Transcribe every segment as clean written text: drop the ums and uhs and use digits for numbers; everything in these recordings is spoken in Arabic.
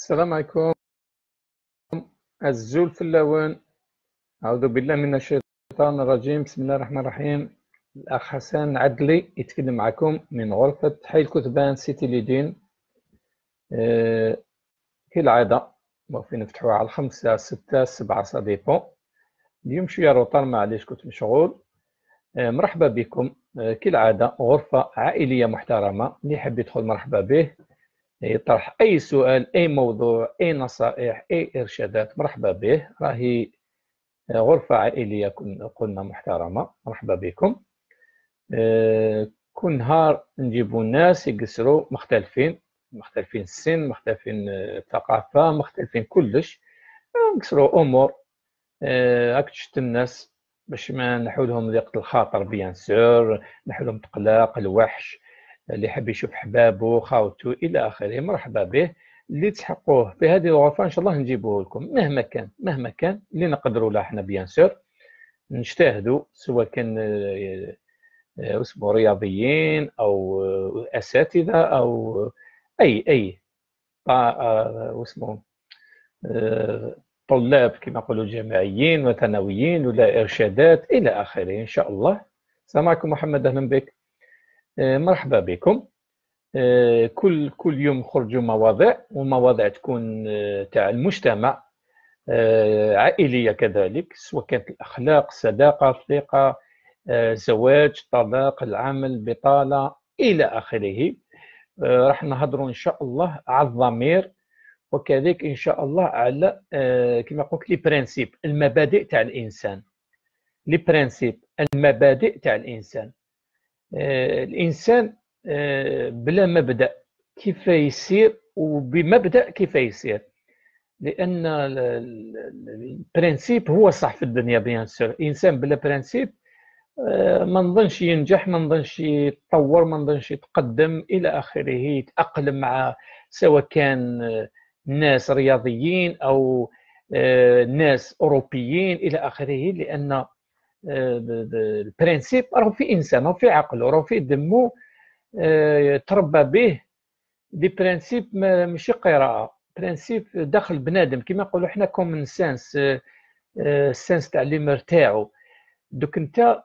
السلام عليكم. الزول في اللون. أعوذ بالله من الشيطان الرجيم. بسم الله الرحمن الرحيم. الأخ حسن عدلي يتكلم معكم من غرفة حي الكتبان سيتي ليدين. كالعادة وفي نفتحوها على 5 6 7 صديقو. اليوم شوية روطار معليش كنت مشغول. مرحبا بكم. كالعادة غرفة عائلية محترمة، اللي يحب يدخل مرحبا به، يطرح أي سؤال، أي موضوع، أي نصائح، أي إرشادات، مرحبا به. راهي غرفة عائلية قلنا محترمة. مرحبا بكم. كل نهار نجيبوا ناس يقصروا مختلفين السن، مختلفين الثقافة، مختلفين كلش. نقصروا أمور. راك تشت الناس باش ما نحولهم ضيقة الخاطر، بيان سور نحولهم تقلاق الوحش، اللي يحب يشوف حبابه خاوته الى اخره مرحبا به. اللي تحقوه في هذه الغرفه ان شاء الله نجيبوه لكم مهما كان اللي نقدروا له احنا، بيان سور نجتهدوا، سواء كان اسمه رياضيين او اساتذه او اي اسمه طلاب كما نقولوا جامعيين وثانويين ولا ارشادات الى اخره ان شاء الله. السلام عليكم محمد، اهلا بك. مرحبا بكم. كل يوم نخرجوا مواضيع، ومواضيع تكون تاع المجتمع، عائليه كذلك، سواء كانت الاخلاق، الصداقه، الثقه، زواج، طلاق، العمل، بطاله الى اخره. راح نهضروا ان شاء الله على الضمير، وكذلك ان شاء الله على كما قلت لي برانسيب، المبادئ تاع الانسان. لي برانسيب، المبادئ تاع الانسان. الانسان بلا مبدا كيف يسير، وبمبدا كيف يسير، لان البرانسيب هو صح في الدنيا. بيان سور الانسان بلا برانسيب ما نظنش ينجح، ما نظنش يتطور، ما نظنش يتقدم الى اخره، يتاقلم مع سواء كان ناس رياضيين او ناس اوروبيين الى اخره، لان البرانسيب راه في انسان، راه في عقله، راه في دمه، تربى به. دي برانسيب ماشي قراءه، برانسيب داخل بنادم، كما نقولوا حنا كومن سانس، السانس تاع اللي مرتاعو. دوك انت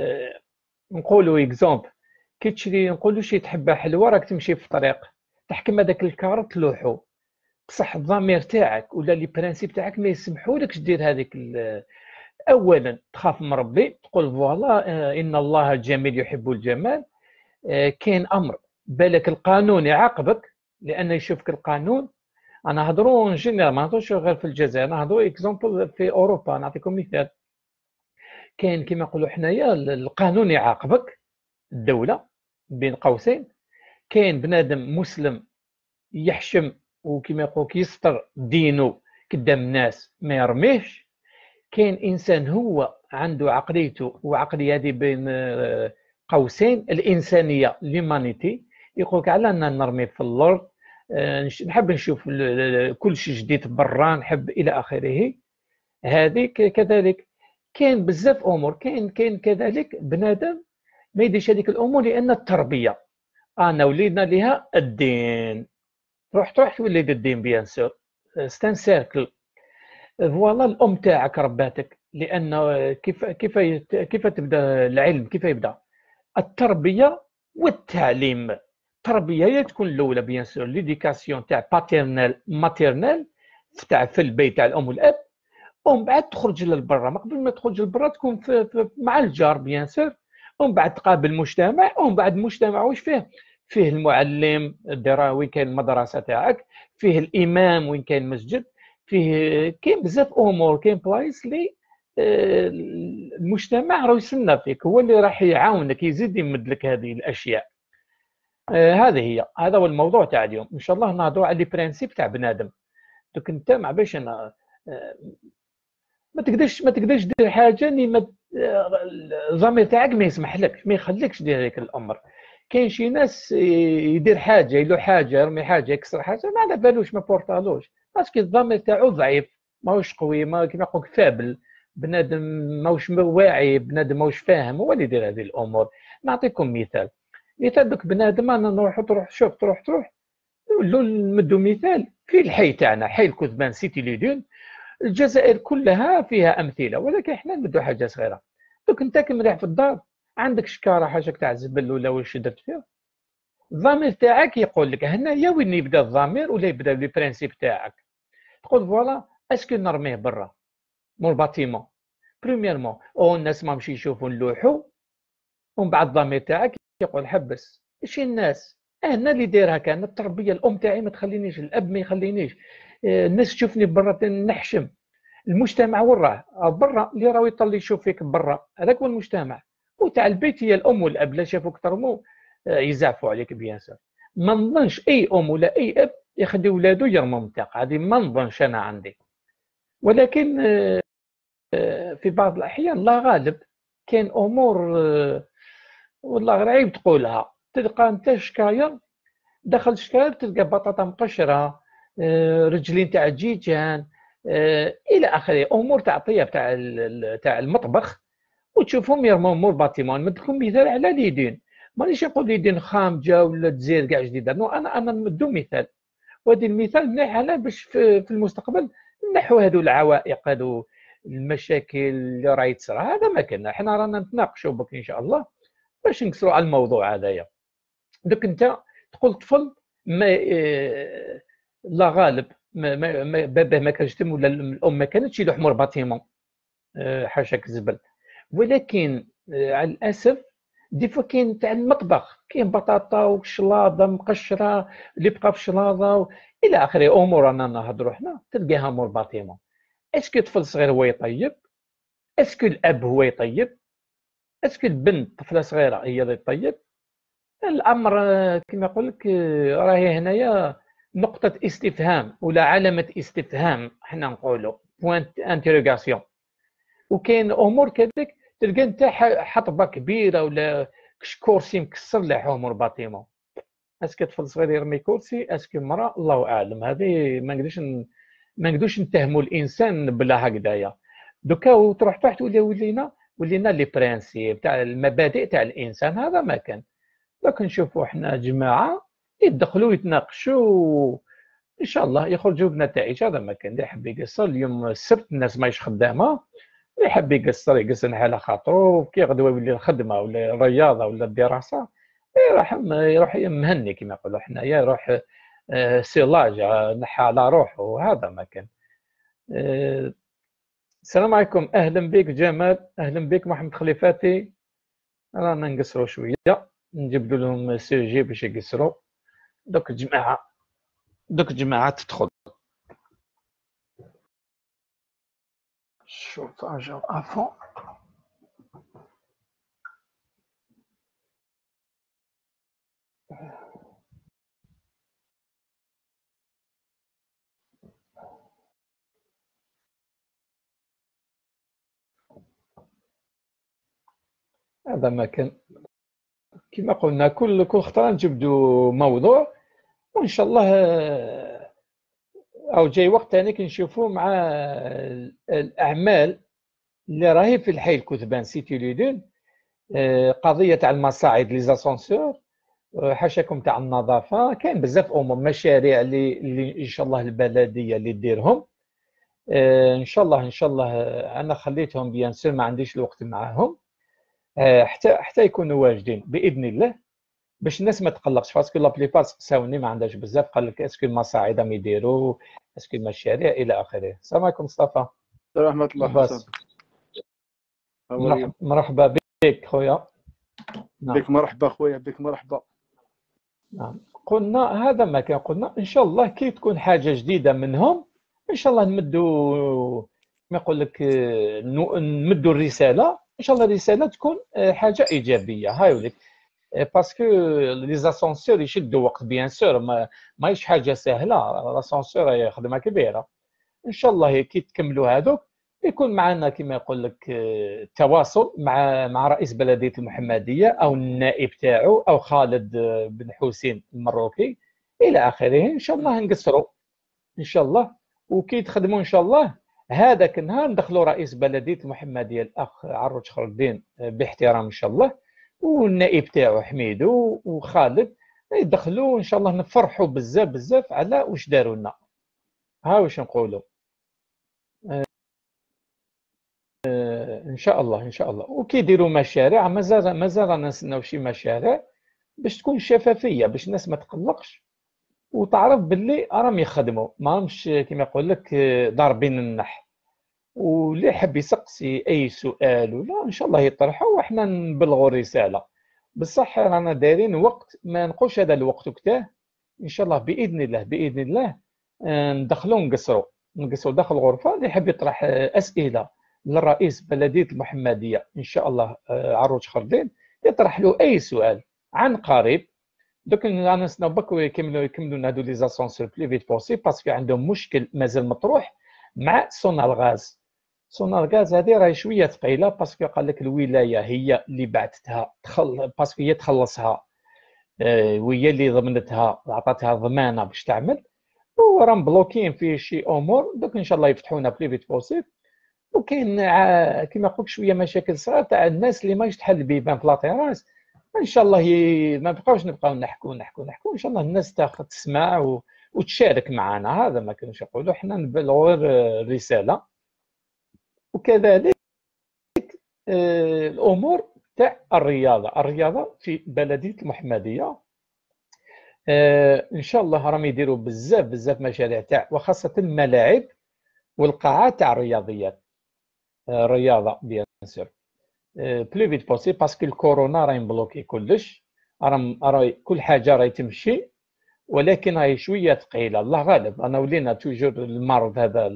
نقولوا اكزومبل، كي تشري نقولوا شي تحبها حلوه، راك تمشي في طريق تحكم هذاك الكارت لوحو، بصح الضمير تاعك ولا لي برانسيب تاعك ما يسمحولكش دير هذيك. اولا تخاف من ربي، تقول فوالا ان الله جميل يحب الجمال. كاين امر بالك القانون يعاقبك لانه يشوفك القانون. انا هضروا ان جينيرال، ما نهضروش غير في الجزائر، انا هضروا اكزومبل في اوروبا. نعطيكم مثال، كاين كما نقولوا حنايا القانون يعاقبك، الدوله بين قوسين. كاين بنادم مسلم يحشم وكما يقولوا يستر دينه قدام الناس ما يرميش. كاين انسان هو عنده عقليته، وعقليه هذه بين قوسين الانسانيه، ليمانيتي، يقول لك على ان نرمي في الارض، نحب نشوف كل شيء جديد برا، نحب الى اخره. هذه كذلك كاين بزاف امور، كاين كذلك بنادم ما يديرش هذيك الامور لان التربيه. انا ولينا لها الدين، تروح تولد الدين، بيان سور ستان سيركل. فوالا الام تاعك رباتك، لان كيف تبدا العلم، كيف يبدا التربيه والتعليم. التربيه هي تكون الاولى، بيان سور ليديكاسيون تاع باتيرنال ماتيرنال، تاع في البيت تاع الام والاب، ومن بعد تخرج للبرا. ما قبل ما تخرج للبرا تكون مع الجار، بيان سور، ومن بعد تقابل المجتمع، ومن بعد المجتمع واش فيه؟ فيه المعلم، وين كاين المدرسه تاعك، فيه الامام، وين كاين المسجد، فيه كاين بزاف امور، كاين بلايص اللي المجتمع راه يسنى فيك، هو اللي راح يعاونك، يزيد يمد لك هذه الاشياء. هذه هي، هذا هو الموضوع تاع اليوم. ان شاء الله نهضروا على لي برانسيب تاع بنادم. دوك انت ما باش انا ما تقدرش دير حاجه اللي الضمير تاعك ما يسمحلكش، ما يخليكش دير هذيك الامر. كاين شي ناس يدير حاجه، يلو حاجه، يرمي حاجه، يكسر حاجه، ما على بالوش، ما بورطالوش، باسكو الضمير تاعو ضعيف، ماهوش قوي، ما كيما نقولك فابل. بنادم ماهوش واعي، بنادم ماهوش فاهم، هو اللي يدير هذه الامور. نعطيكم مثال دوك بنادم، انا تروح نمدوا مثال. في الحي تاعنا حي الكثبان سيتي ليدون. الجزائر كلها فيها امثله، ولكن احنا نبدو حاجه صغيره. دوك انت كي مريح في الدار عندك شكاره حاجه تاع زبل ولا واش درت فيها، الضمير تاعك يقول لك هنايا وين يبدا الضمير ولا يبدا لي برينسيپ تاعك. تقول فوالا اسكو نرميه برا مول باتيمون بريميرمون، او الناس ما مشي يشوفوا نلوحوا، ومن بعد الضمير تاعك يقول حبس ماشي الناس، انا اللي دايرها كان التربيه، الام تاعي ما تخلينيش، الاب ما يخلينيش، الناس تشوفني برا نحشم، المجتمع وين راه برا اللي راه يطلي يشوف فيك برا، هذاك هو المجتمع. وتاع البيت هي الام والاب، لا شافوك ترمو يزعفوا عليك بيان سور. ما نظنش اي ام ولا اي اب يخلي ولادو يرموا منطقه هذه، ما نظنش انا عندي. ولكن في بعض الاحيان لا غالب كاين امور والله غير عيب تقولها، تلقى انت شكاير دخل شكاير تلقى بطاطا مقشره، رجلين تاع الدجاج، الى اخره، امور تاع طياب تاع المطبخ، وتشوفهم يرموا مول باتيمون. نديكم مثال على اليدين، مانيش نقول اليدين خامجه ولا تزير كاع جديده، نو انا نمدو مثال، وهذا المثال مليح على باش في المستقبل نحو هذو العوائق، هذو المشاكل اللي راهي تصرى. هذا ما كنا حنا رانا نتناقشوا بك ان شاء الله باش نكسروا على الموضوع هذايا. دوك انت تقول طفل ما لا غالب باباه ما كانش تم ولا الام ما كانتش يلوح مور باتيمون، حاشاك الزبل. ولكن على الاسف دي فوا كاين تاع المطبخ، كاين بطاطا وشلاضه مقشره اللي بقى في شلاضه الى اخره، امور رانا نهضروا حنا تلقاها مور باتيمون. اسكو طفل صغير هو يطيب؟ اسكو الاب هو يطيب؟ اسكو البنت طفله صغيره هي اللي تطيب؟ الامر كما يقول لك راهي هنايا نقطه استفهام ولا علامه استفهام، حنا نقولوا بوينت انتيروغاسيون. وكاين امور كذلك تلقى انت حطبه كبيره ولا كرسي مكسر له امور باتيمون، اسكو طفل صغير يرمي كرسي؟ اسكو مرا؟ الله اعلم. هذه ما نقدروش نتهموا الانسان بلا هكذايا. دوكا تروح تحت ولينا لي برانسيب تاع المبادئ تاع الانسان، هذا ما كان. دوك نشوفوا حنا جماعه يدخلوا يتناقشوا ان شاء الله يخرجوا بنتائج. هذا ما كان. اللي يحب يقصر اليوم السبت الناس ماهيش خدامه، اللي يحب يقصر يقصر على خاطرو، كي غدوه يولي الخدمه ولا الرياضه ولا الدراسه يروح مهني كما يقولوا حنايا، يروح سيلاج نحى على روحه، وهذا ما كان. السلام عليكم، اهلا بك جمال، اهلا بك محمد خليفاتي. رانا نقصروا شويه، نجيب لهم سوجي باش يقصروا. دوك الجماعه تدخل. شوف اجا افون. هذا ما كان. كما قلنا كل خطره نجبدوا موضوع، وان شاء الله او جاي وقت ثاني كنشوفوا مع الاعمال اللي راهي في الحي الكثبان سيتي ليدون، قضيه تاع المصاعد لي زاسونسور، حاشاكم تاع النظافه، كاين بزاف امور مشاريع اللي ان شاء الله البلديه اللي ديرهم. ان شاء الله انا خليتهم بيان سور، ما عنديش الوقت معاهم، حتى يكونوا واجدين باذن الله، باش الناس ما تقلقش. باسكو لا بليبار ساوني ما عندهاش بزاف، قال لك اسكو المصاعد راهم يديروا، اسكو المشاريع الى اخره. السلام عليكم مصطفى. ورحمة الله حسن. مرحبا بك خويا. بك مرحبا خويا، بك مرحبا. نعم، قلنا هذا ما كان، قلنا ان شاء الله كي تكون حاجه جديده منهم ان شاء الله نمدوا، ما يقول لك نمدوا الرساله، ان شاء الله الرساله تكون حاجه ايجابيه. هاي ولك باسكو لي زاسونسور يشدوا وقت بيان سور، ماهيش حاجه سهله، لاسونسور هي خدمه كبيره. ان شاء الله كي تكملوا هذوك يكون معنا كما يقول لك تواصل مع رئيس بلديه المحمديه او النائب تاعو او خالد بن حسين المروكي الى اخره. ان شاء الله نقصروا ان شاء الله، وكي تخدموا ان شاء الله هذاك النهار ندخلوا رئيس بلديه المحمديه الاخ عروج خير الدين باحترام ان شاء الله، والنائب تاعو حميدو وخالد يدخلوا ان شاء الله، نفرحوا بزاف بزاف على واش داروا لنا. ها واش نقولوا. ان شاء الله ان شاء الله. وكيديروا مشاريع، مازال رانا نستناو شي مشاريع باش تكون شفافيه، باش الناس ما تقلقش وتعرف باللي راهم يخدموا، ماهمش كيما يقول لك ضاربين النح. واللي حب يسقسي اي سؤال ولا ان شاء الله يطرحوا وحنا نبلغوا الرساله. بصح رانا دايرين وقت، ما نقولش هذا الوقت وقتاه، ان شاء الله باذن الله باذن الله ندخلوا نقصروا داخل الغرفه. اللي يحب يطرح اسئله للرئيس بلديه المحمديه ان شاء الله عروج خردين، يطرح له اي سؤال عن قريب. دوك انا نستناو بك يكملوا هادو لي زاسونسور بلي فيت بوسيبل، باسكو عندهم مشكل مازال مطروح مع سونار غاز. سونار غاز هذه راهي شويه ثقيله، باسكو قال لك الولايه هي اللي بعثتها باسكو هي تخلصها، وهي اللي ضمنتها عطاتها ضمانه باش تعمل، وراهم بلوكين في شي امور. دوك ان شاء الله يفتحونا بلي فيت بوسيبل. وكاين كيما قلت شويه مشاكل صغار تاع الناس اللي ماش تحل بيبان في لاطيراس. ان شاء الله ما نبقاوش نحكوا ان شاء الله الناس تاخذ تسمع وتشارك معنا. هذا ما كانوش يقولوا، حنا نبلغوا غير الرساله. وكذلك الامور تاع الرياضه في بلديه المحمديه. ان شاء الله راهم يديروا بزاف مشاريع تاع، وخاصه الملاعب والقاعات تاع الرياضيات، الرياضه بيان سور بلو فيت بوسيبل، باسكو الكورونا راهي مبلوكي كلش، راهي كل حاجه راهي تمشي، ولكن راهي شويه ثقيله. الله غالب، انا ولينا توجور المرض هذا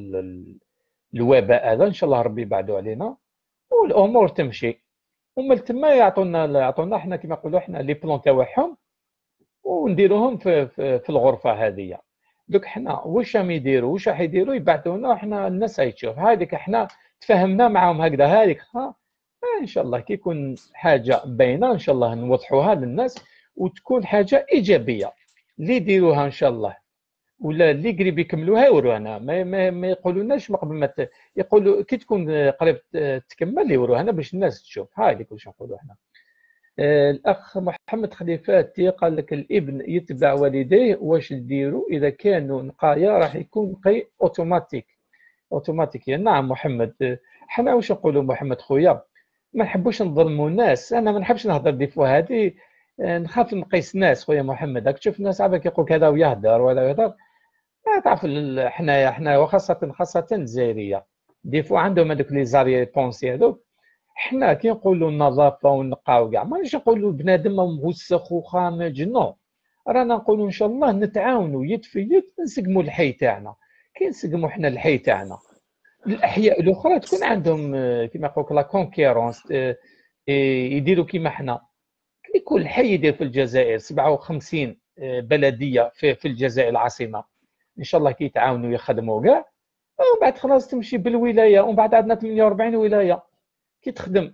الوباء هذا، ان شاء الله ربي يبعدوا علينا والامور تمشي. ومن تما يعطونا احنا كما نقولوا احنا لي بلون تاعهم ونديروهم في الغرفه هذه. دوك حنا واش راهم يديروا، واش راح يديروا، يبعثونا احنا الناس راهي تشوف. هذيك احنا تفاهمنا معاهم هكذا، هذيك ان شاء الله كي يكون حاجه باينه ان شاء الله نوضحوها للناس وتكون حاجه ايجابيه اللي يديروها ان شاء الله، ولا اللي قريب يكملوها يورونا. ما يقولوناش ما قبل ما يقولوا كي تكون قريب تكمل يوروها باش الناس تشوف. هذيك واش نقولوا احنا. الاخ محمد خليفاتي قال لك الابن يتبع والديه، واش نديروا اذا كانوا نقايا راح يكون قي اوتوماتيكيا. نعم محمد، حنا واش نقولوا محمد خويا، ما نحبوش نظلموا الناس. انا ما نحبش نهضر دي فوا هذه، نخاف نقيس ناس خويا محمد. راك تشوف الناس عباك يقول كذا ويهدر ولا يهدر. تعرف حنايا وخاصه الجزائريه دي فوا عندهم هذوك لي زاري بونسي هذوك. حنا كي نقولوا النظافه ونقاو كاع، مانيش نقولوا بنادم موسخ وخامج، نو. رانا نقولوا ان شاء الله نتعاونوا يد في يد نسقموا الحي تاعنا. كي نسقموا حنا الحي تاعنا، الاحياء الاخرى تكون عندهم كما يقول لك لا كونكيرونس، يديروا كيما حنا. كل حي يدير في الجزائر 57 بلديه في الجزائر العاصمه، ان شاء الله كي يتعاونوا يخدموا كاع، ومن بعد خلاص تمشي بالولايه. ومن بعد عندنا 48 ولايه كي تخدم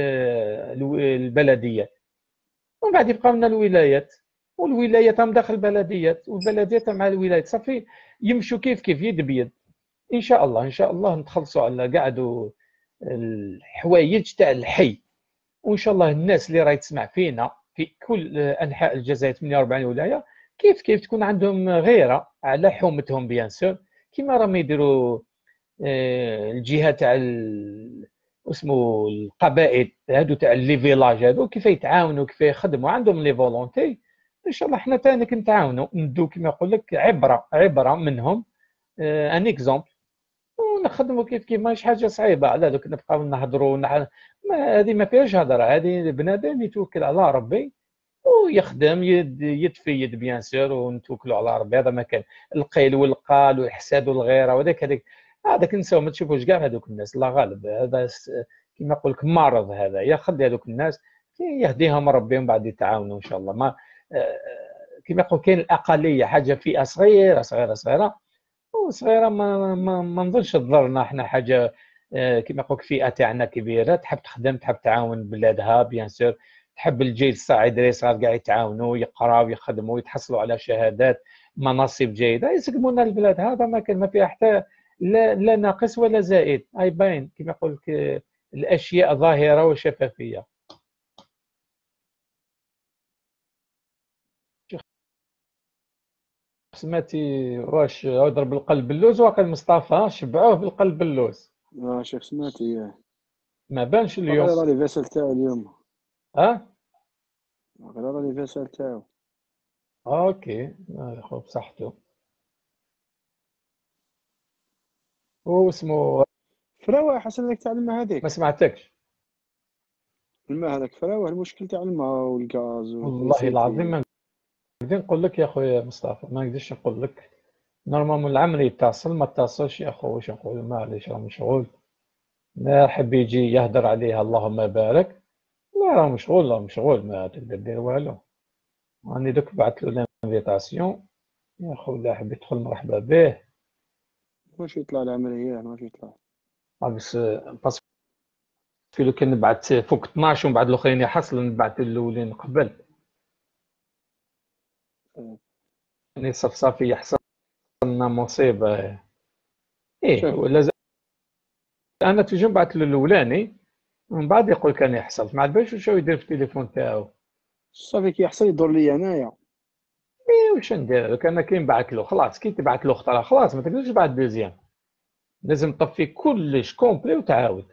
البلديات، ومن بعد يبقى لنا الولايات، والولايات هم داخل البلديات، والبلديات مع الولايات، صافي يمشوا كيف يد بيد. ان شاء الله ان شاء الله نتخلصوا على قاعدوا الحوايج تاع الحي. وان شاء الله الناس اللي راهي تسمع فينا في كل انحاء الجزائر 48 ولايه كيف تكون عندهم غيره على حومتهم بيان سور، كيما راهم يديروا الجهه تاع اسمه القبائل هادو تاع لي فيلاج هادو، كيف يتعاونوا كيف يخدموا عندهم لي فولونتي. ان شاء الله حنا ثاني نتعاونوا ندو كيما يقول لك عبره منهم، ان اكزومبل، ونخدموا كيف ماهيش حاجه صعيبه. على دوك نبقاو نهضروا هذه ما فيهاش هضره، هذه بنادم يتوكل على ربي ويخدم يد في يد بيان سور، ونتوكلوا على ربي. هذا ما كان القيل والقال والحساد والغيره هذاك نساو ما تشوفوش كاع هذوك الناس. الله غالب، هذا كما نقول لك مرض هذا. يخلي هذوك الناس يهديهم ربي ومن بعد يتعاونوا ان شاء الله. ما كما يقول كاين الاقليه حاجه فئه صغيره وصغيره، ما نظنش تضرنا احنا حاجه. كما نقول فئه تاعنا كبيره تحب تخدم تحب تعاون بلادها بيان سور، تحب الجيل الصاعد اللي صغار كاع يتعاونوا يقراوا يخدموا يتحصلوا على شهادات مناصب جيده يسقمونا البلاد. هذا ما كان ما فيها حتى لا ناقص ولا زائد. اي باين كما يقول لك الاشياء ظاهره وشفافيه. سمعتي واش يضرب القلب باللوز؟ واقيلا مصطفى شبعوه بالقلب باللوز. شيخ سمعت اياه. ما بانش اليوم. واقيلا راه ليفيسال تاعو اليوم. اه واقيلا راه ليفيسال تاعو. اوكي. خو بصحته. هو اسمه. فراوه حسن لك تاع الماء ما هذيك. سمعتكش. الماء هذاك فراوه المشكل تاع الماء والغاز والله العظيم والتريسيتي. ما نقدر نقول لك يا خويا مصطفى، ما نقدرش نقول لك. نورمالمون العمل يتصل ما اتصلش يا خو، واش نقول؟ معليش راه مشغول. لا حب يجي يهدر عليها اللهم بارك. لا راه مشغول، راه مشغول، ما تقدر دير والو. راني دوك بعثت له لانفيتاسيون. يا خو لا حب يدخل مرحبا به. واش يطلع العملية واش يطلع. بس باسكو لو كان نبعث فوق 12 ومن بعد الاخرين يحصلوا نبعث الاولين قبل. يعني صافي يحصل لنا مصيبه. ايه شوف ولا انا تجي نبعث له الاولاني ومن بعد يقول كان يحصل، ما عرفش واش هو يدير في التليفون تاعو. صافي كي يحصل يدور لي انايا. ايه واش ندير لو كان كي نبعث له خلاص، كي تبعث له اخترى خلاص ما تقدرش تبعث دوزيام. لازم تطفي كلش كومبلي وتعاود.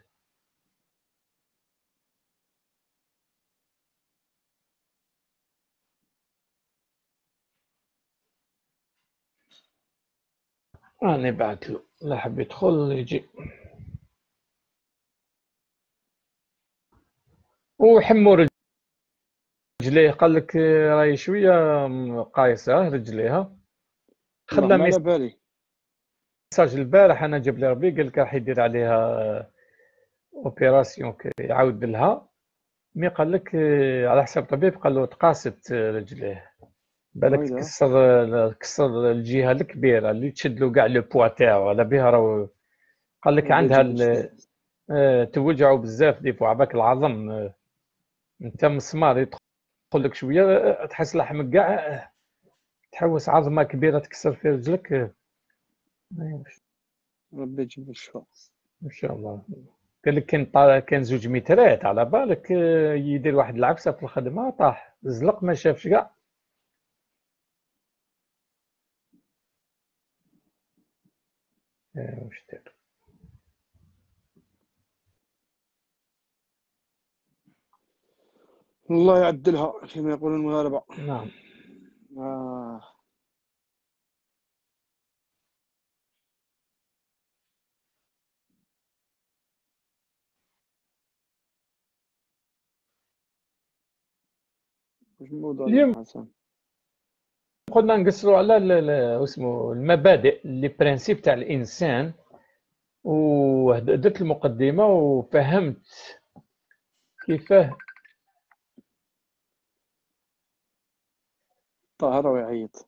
راني بعث له، لا حب يدخل يجي. وحمو رجليه، قال لك راهي شويه قايسه رجليها. والله خلى ما على بالي. ميساج البارح، انا جاب لي ربي قال لك راح يدير عليها اوبيراسيون يعاود لها. مي قال لك على حسب طبيب قال له تقاست رجليه. بالك ويلاه. تكسر الجهه الكبيره اللي تشد له كاع لو بوا تاعو على بها راهو. قال لك ربي عندها يجبد شتي. توجعوا بزاف دي فوا عباك العظم. انت مسمار يدخل لك شويه تحس لحمك كاع تحوس عظمه كبيره تكسر في رجلك. ربي يجبد الشفاء. ان شاء الله. قال لك كان 2 مترات على بالك يدير واحد العفسه في الخدمه طاح زلق ما شافش كاع. واش دير. الله يعدلها كما يقولون المغاربة. نعم. آه. واش الموضوع اليوم اليوم حسن؟ قلنا نقصروا على اسمه المبادئ لي برانسيب تاع الانسان. ودرت المقدمه وفهمت كيفاه. طاهر ويعيط.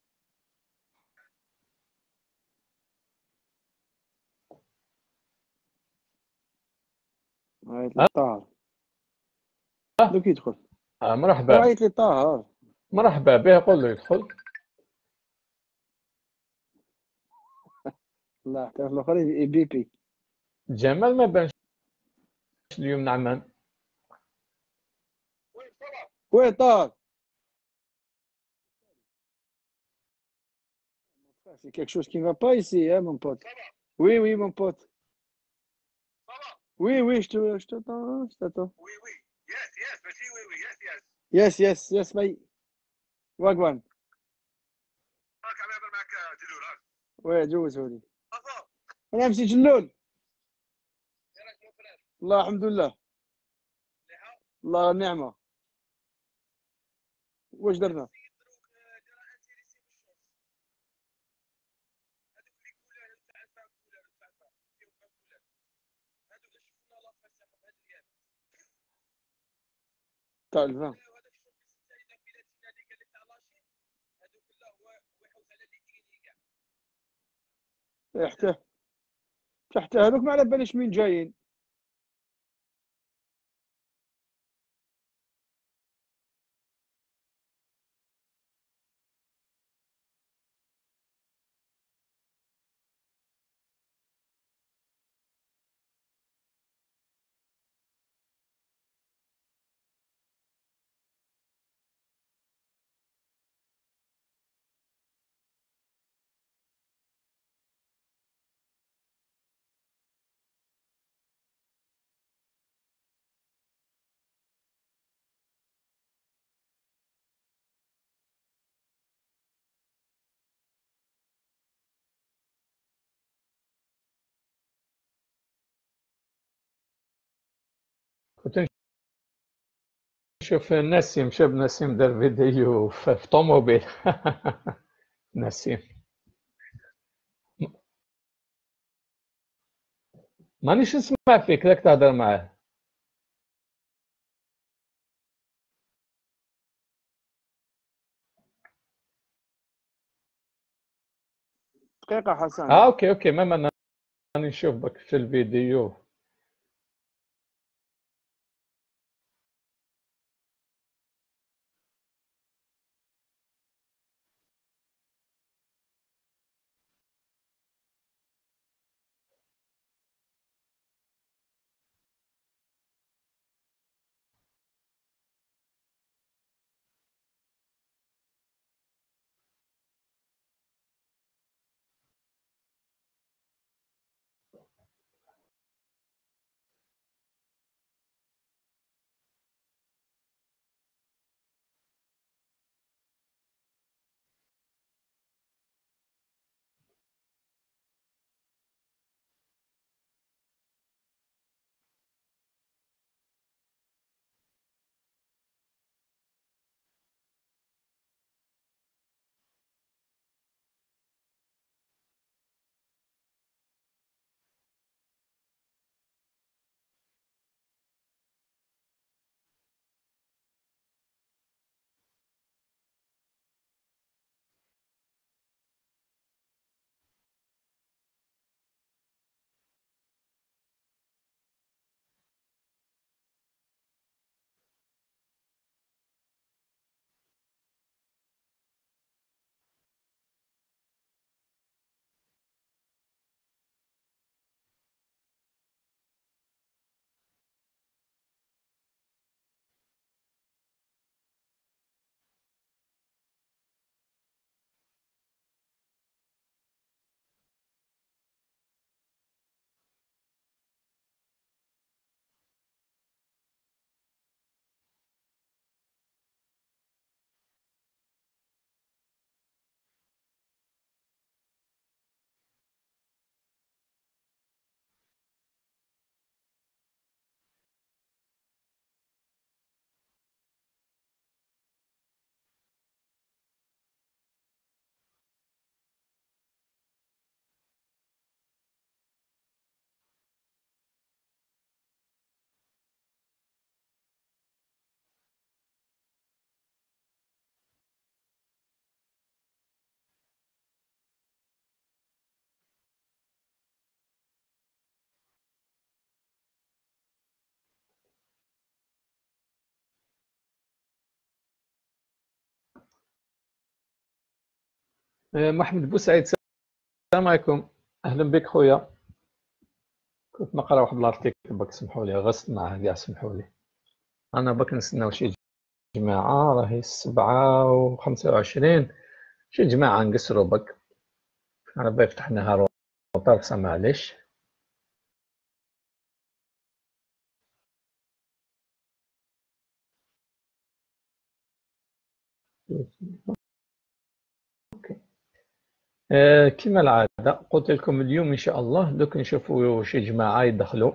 عيط لي طاهر. دوك يدخل. هو مرحبا. عيط لي طاهر. مرحبا به، قول له يدخل. الله حتى في الاخر بيبي. جمال ما بانش اليوم نعمان. وين طاهر؟ C'est quelque chose qui ne va pas ici, hein, mon pote. Oui, oui, mon pote. Oui, oui, je t'attends, hein, je t'attends. Yes, yes, yes, mate. Wagwan. وي جوزوني. انا امشي جلول. الله الحمد لله. الله النعمة. واش درنا؟ تاع الفان. حتى حتى هذوك ما على باليش مين جايين. كنت نشوف نسيم، شاب نسيم دار فيديو في طوموبيل. نسيم مانيش نسمع فيك، راك تهضر معاه. دقيقة حسن. اوكي ما انا راني نشوف بك في الفيديو. محمد بوسعيد، السلام عليكم، اهلا بك خويا. كنت نقرا واحد الارتيكل باك، سمحوا لي غصت معاه كاع، سمحوا لي. انا باك نستناو شي جماعه، راهي 7:25، شي جماعه نقصروا باك. انا باغي فتحناها روطار، بصح معليش. كما العاده قلت لكم اليوم ان شاء الله دوك نشوفوا شي جماعه يدخلوا،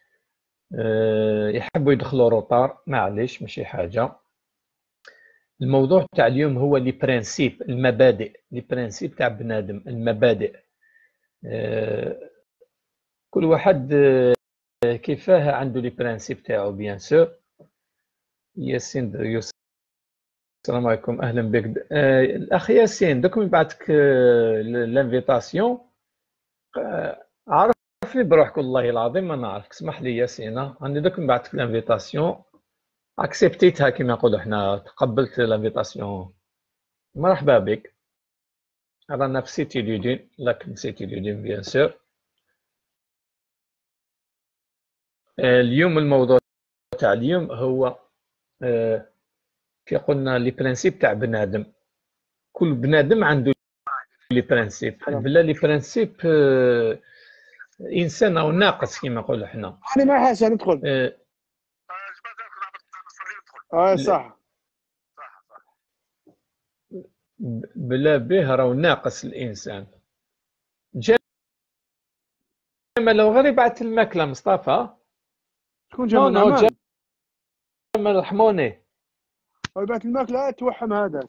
يحبوا يدخلوا روطار، معليش ماشي حاجه. الموضوع تاع اليوم هو لي برانسيب، المبادئ، لي برانسيب تاع بنادم، المبادئ. كل واحد كيفاه عنده لي برانسيب تاعو، بيان سور. ياسين دريوس، السلام عليكم، اهلا بك. الاخ ياسين، دوك نبعثك لانفيتاسيون. عرفني بروحك والله العظيم ما نعرفك، اسمح لي ياسين، راني دوك نبعثك لانفيتاسيون، اكسبتيتها كما نقولوا حنا، تقبلت لانفيتاسيون. مرحبا بك. رانا في سيتي لودين، لكن سيتي لودين بيان سور. اليوم الموضوع تاع اليوم هو كي قلنا لي برانسيب تاع بنادم. كل بنادم عنده لي برانسيب، بلا لي برانسيب انسان او ناقص كما نقولوا حنا. أنا مع حسن، ادخل. صح. بلا به راهو ناقص الانسان. جمال لو غير يبعث الماكله مصطفى. شكون نو جمال؟ نعمان. رحموني. ويبعث الماكله توحم هذا.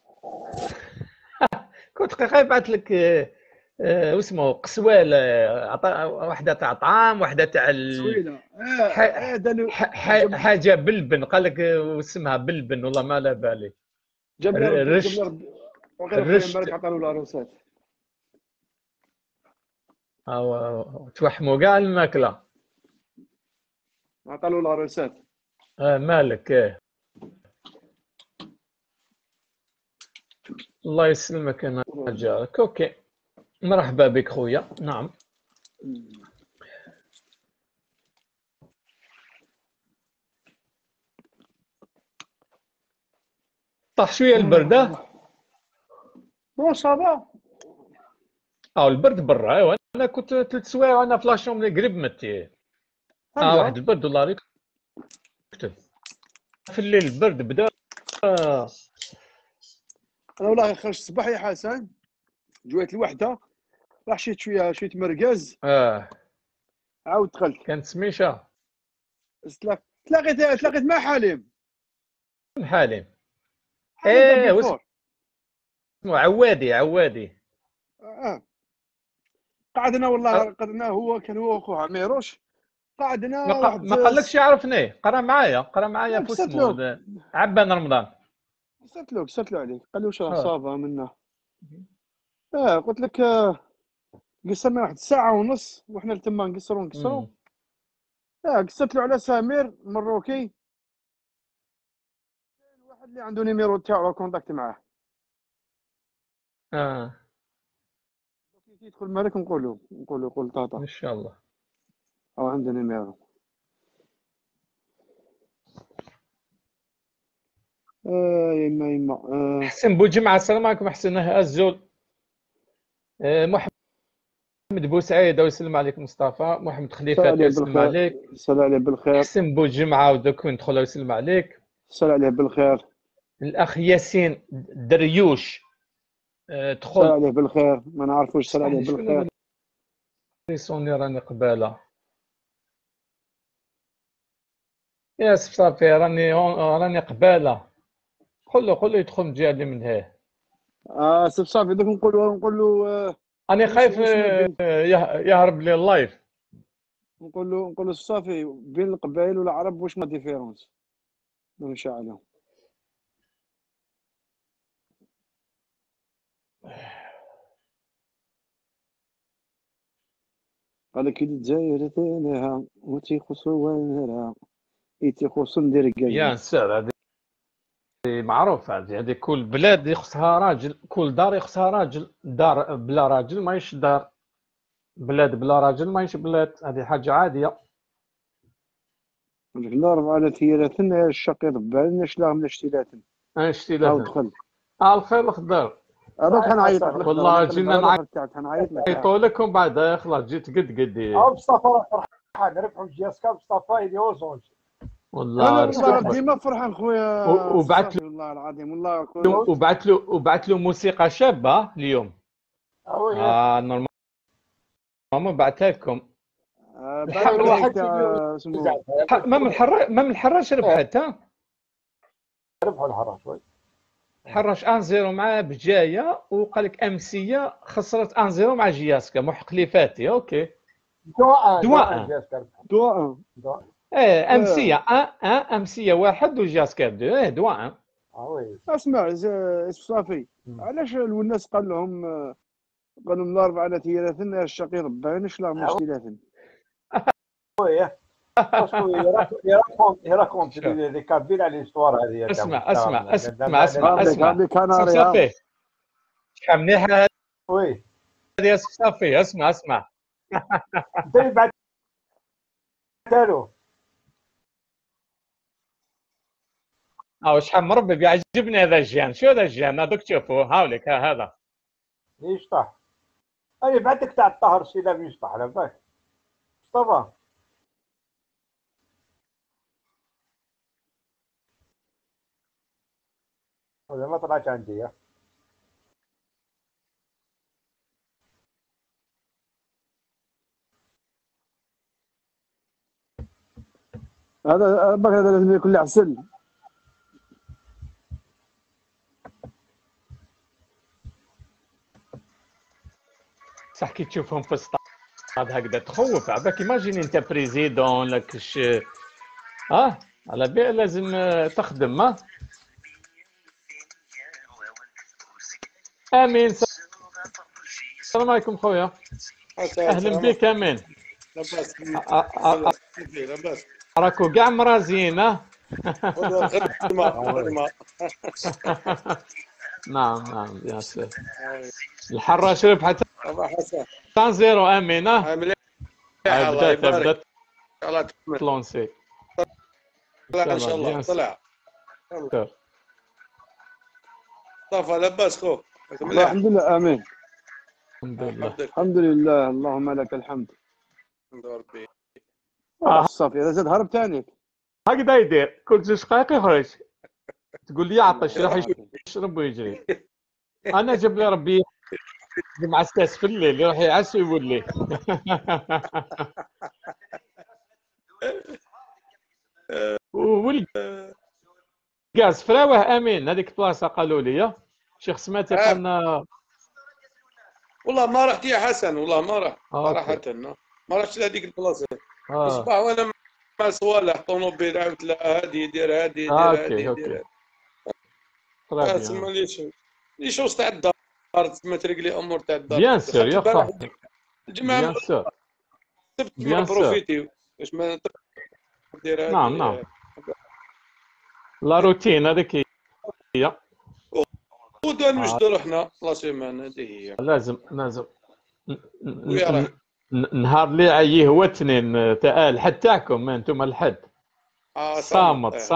كنت خايف يبعث لك واسمه قسوال، واحده تاع طعام، واحده تاع سويله حاجه بلبن، قال لك واسمها بلبن والله ما لا بالي. جاب لي ربي جاب لي الرشت. ربي. وغير خويا الرشت الملك عطاله العروسات. أو توحموا كاع الماكله. عطاله العروسات. مالك الله يسلمك انا جارك. اوكي، مرحبا بك خويا. نعم. طاح شويه البرده. بون صافا. البرد برا. ايوا انا كنت 3 سوايع وانا في لاشومبر قريب متي. واحد البرد والله كتب في الليل. البرد بدا. انا والله خرجت الصباح يا حسن، جويت الوحده، راح شيت شويه مركز، عاود دخلت. كانت سميشه. تلاقيت مع حليم. حالي. حليم تاع بلفور. اسمه عوادي. قعدنا والله، قعدنا هو واخوه عميروش، قعدنا واحد ما قالكش يعرفني. قرا معايا في قصت اسمه له عبان رمضان. قصت له عليك، قال لي واش راه اه صافا منا. قلت لك قصرنا واحد الساعه ونص وحنا لتما نقصروا. قصت له على سمير المروكي، واحد اللي عنده نيميرو تاعو كونتاكت معاه. كي يدخل مالك نقولوا قول طاطا ان شاء الله. او عنده نيميرو. يما حسن بوجمعه. السلام عليكم. حسن الزول. محمد بوسعيد الله يسلم عليك. مصطفى محمد خليفه الله يسلم عليك. صلى عليه بالخير. حسن بوجمعه ودوك ندخل الله يسلم عليك. صلى عليه بالخير. الاخ ياسين دريوش دخل. صلى عليه بالخير. ما نعرفوش. صلى عليه بالخير. صوني راني قباله يا صافي. راني قباله. قول له يدخل من الجهه اللي من هنا. صافي دوك نقول له انا خايف يهرب لي اللايف. نقول له صافي بين القبائل والعرب واش ما ديفيرونس ما نشاء. قال لك الجزائر ثانها وتيخص وانها يتيخص ندير يا كاع. سار هذه معروف. هذه كل بلاد يخصها راجل، كل دار يخصها راجل. دار بلا راجل ماهيش دار، بلاد بلا راجل ماهيش بلاد. هذه حاجه عاديه. النار على ثيرة الشقي ضبال نشلاها من اشتيلاتن. شتي هاو لازم. دخل. الخير الخضر. هذاك حنعيط لك والله جينا حنعيط لك. نعيطوا لكم بعد خلاص جيت قد مصطفى فرحان ربحوا الجياسكا. مصطفى يديوزونج والله والله ديما فرحان خويا. وبعث له والله العظيم والله وبعث له موسيقى شابه اليوم. نورمالمون بعثها لكم. مام الحراش ربحت. ربحوا الحراش. وي الحراش 1-0 مع بجايه، وقال لك امسيه خسرت 1-0 مع جياسكا. محق ليفاتي. اوكي. دواء امسيه امسيه 1 وجياسكا 2. دواء. وي اسمع صافي. علاش الناس قال لهم الاربعه على ثلاثين الشقي ربعين شلا مش ثلاثين. وي يراكم لي كابيل على الاستوار هذه. اسمع صافي. شحال مليحه. وي يا صافي. اسمع انت اللي بعثت له. شحال مربي بيعجبني هذا الجان. شو هذا الجان هذوك تشوفوا هاوليك هذا يشطح. انا بعثك تاع الطهر شي لا يشطح على بالك مصطفى. هذا ما طلعت عندي. هذا لازم يكون له عسل. صح كي تشوفهم في السطاد هكذا تخوف. عباك ايماجيني انت بريزيدون لك على بالي لازم تخدم. امين. السلام عليكم خويا. اهلا بك امين. لاباس لاباس راكو كاع مرازين. نعم بيان سور. الحراش ربحت 0 امين. بدات تلونسي ان شاء الله. طلع صافا لاباس خو. الحمد لله امين. الحمد لله اللهم لك الحمد. الحمد ربي. صافي اذا زاد هرب ثاني هكذا يدير كل 2 دقائق يخرج. تقول لي عطش راح يشرب ويجري. انا جاب لي ربي مع الساس في الليل يروح يعس ويولي. والغاز فراوه امين. هذيك البلاصه قالوا لي شيخ سماتي قالنا والله ما رحت يا حسن. والله ما رحت صراحه. ما رحتش لهذيك البلاصه. الصباح وانا مع صوالح طوموبيل عاودت لا هادي يدير هادي يدير هادي يدير. تسمى ليش وسط تاع الدار تسمى ترقلي امور تاع الدار. بيان سور يا خو. الجماعه بيان سور بيان بروفيتي واش ما دير هادي. نعم لا روتين هذيك هي. ودون نجدو روحنا لا سيمان هذه هي. لازم نهار اللي عيه هو الاثنين تاع الحد تاعكم انتم الحد. صامت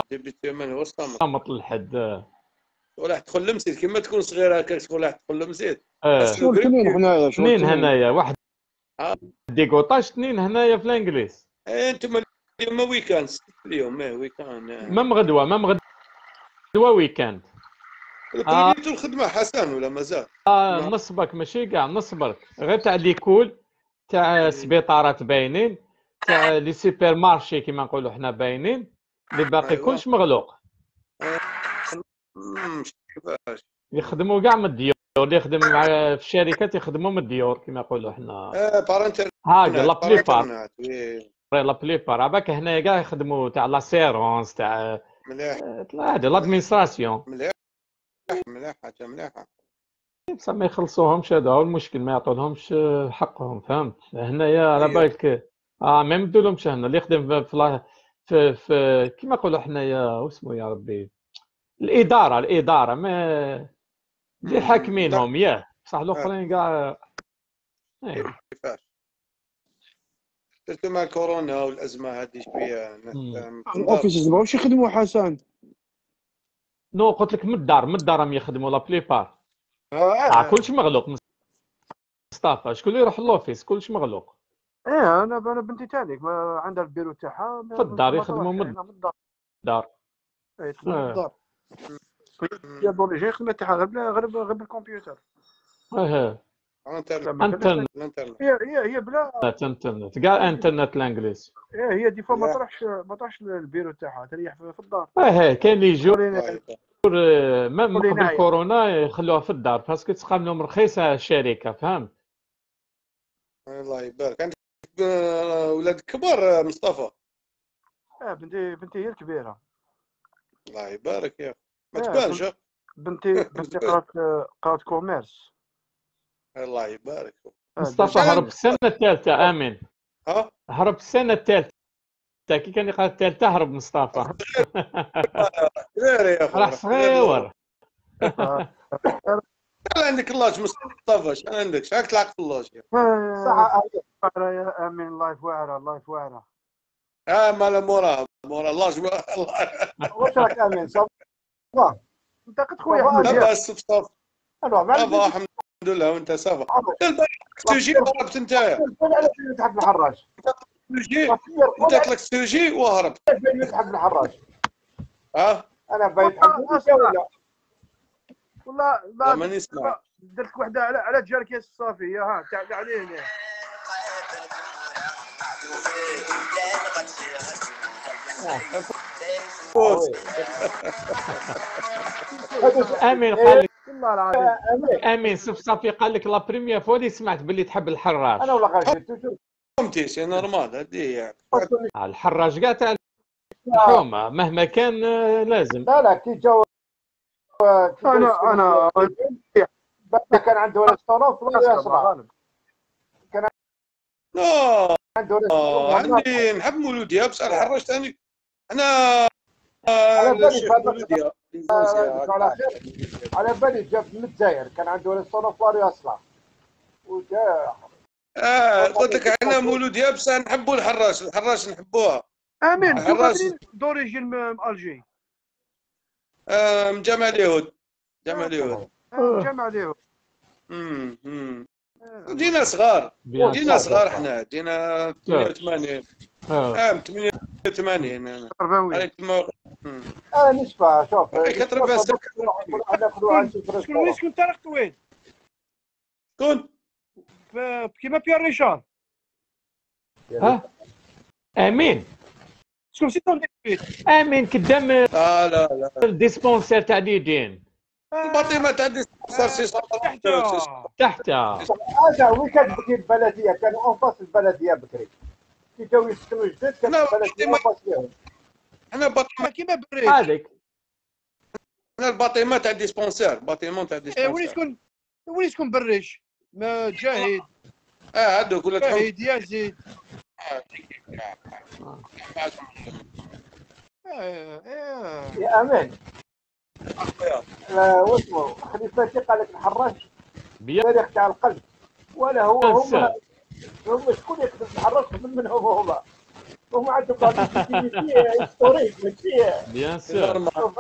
الحد. ولا تدخل لمسيت كيما تكون صغير هكاك تقول راح تدخل لمسيت. شنو اثنين حنايا اثنين هنايا واحد ديكوطاج. اثنين هنايا في الانجليز. انتم اليوم ويكاند. اليوم ويكاند مام غدوه ويكاند. بديتوا الخدمه حسن ولا مازال؟ نصبك ماشي كاع نصبرك غير تاع ليكول تاع سبيطارات باينين تاع لي سوبر مارشي كيما نقولوا حنا باينين. اللي باقي كلش مغلوق. كيفاش يخدموا كاع من الديور. اللي يخدم في الشركات يخدموا من الديور كيما نقولوا حنا. بارانتر هاكا لا بليبار عباك هنايا كاع يخدموا تاع لاسيرونس تاع هذه لادمينستراسيون. حاجه مليحه. بصح ما يخلصوهمش. هذا هو المشكل ما يعطولهمش حقهم. فهمت هنايا على بالك ما يمدولهمش. هنا اللي يخدم في كيما نقولوا حنايا واسمو يا ربي الاداره ما اللي حاكمينهم ياه. بصح الاخرين كاع كيفاش درتو مع كورونا والازمه هذه شويه. الاوفيس ما واش يخدموا حسن. نو قلت لك من الدار راهم يخدموا لا بليبار. كلشي مغلوق. مصطفى شكون اللي يروح لوفيس كلشي مغلوق. انا بنتي تاعك عندها البيرو تاعها في الدار يخدموا من الدار. الدار جابوا لي جاي خدمه تاعها غير بالكمبيوتر. انترنت. هي بلا انترنت كاع انترنت الانجليز. هي ديفا ما تروحش البيرو تاعها تريح في الدار. كاين اللي يجوا ميم قبل كورونا يخلوها في الدار باسكو تسقى لهم رخيصه الشركه. فهمت. الله يبارك. عندك ولاد كبار مصطفى؟ بنتي هي الكبيره. الله يبارك يا ما تبانش. بنتي قرات كوميرس. الله يبارك. مصطفى هرب السنه الثالثه. امين هرب السنه الثالثه. كي كان يقرا الثالثه هرب مصطفى. صغير يا اخي راح صغير. عندك اللاج مصطفى. شحال عندك؟ شحال تلعق في اللاج؟ ساعه يا امين. لايف واعره. مالا مورا اللاج. واش راك امين؟ صافا انت قد خويا احمد. لاباس بصافا. صافا الحمد لله. وانت صافا؟ تجي وهربت انت. على تحت الحراج. انت طلعت تجي وهربت. تحت الحراج. انا بايت ولا والله ما نسمع. درت وحده على جارك الصافيه. تاع عليه هنا. امين قال والله العظيم. امين صافي قال لك لا بريمير فوا اللي سمعت باللي تحب الحراج. انا ولا غير توجور فهمتي سي نورمال هذه يعني. الحراج كاع تاع الحومه مهما كان لازم. لا كي جاو انا كان عنده ريستورون ولا يصنع. كان عنده ريستورون. عندي نحب مولوديه بصح الحراج ثاني انا على بالي الشيخ مولوديه على بالي جاب من الجزائر كان عنده ريستورون في يصنع وجا. قلت لك احنا مولوديه بصح نحبوا الحراج نحبوها. امين الحراج دوريجين الجي. من جامع اليهود. جامع اليهود. جامع اليهود. دينا صغار احنا دينا 88. 88 انا نسبة شوف شكون وين شكون طارق وين؟ شكون؟ كيما بيير ريشار. ها امين شكون سيتون امين قدام لا الديسبونسير تاع ديدين. الباطمه تاع الديسبونسير تحت. هذا وين كانت بكري البلديه كانوا اونفاس البلديه بكري كي جاو يسكنوا جدد كانت البلديه اونفاس لهم. حنا باطمه كيما بريد هذيك حنا الباطمه تاع الديسبونسير باطمه تاع الديسبونسير. وين شكون بريش؟ جاهد هذوك ولا تحوم جاهد يزيد. يا امان واسمه خليفتي قال لك الحراج تاريخ تاع القلب ولا هم شكون يكتب الحراج منهم هم عندهم هيستوريك ماشي بيان سور.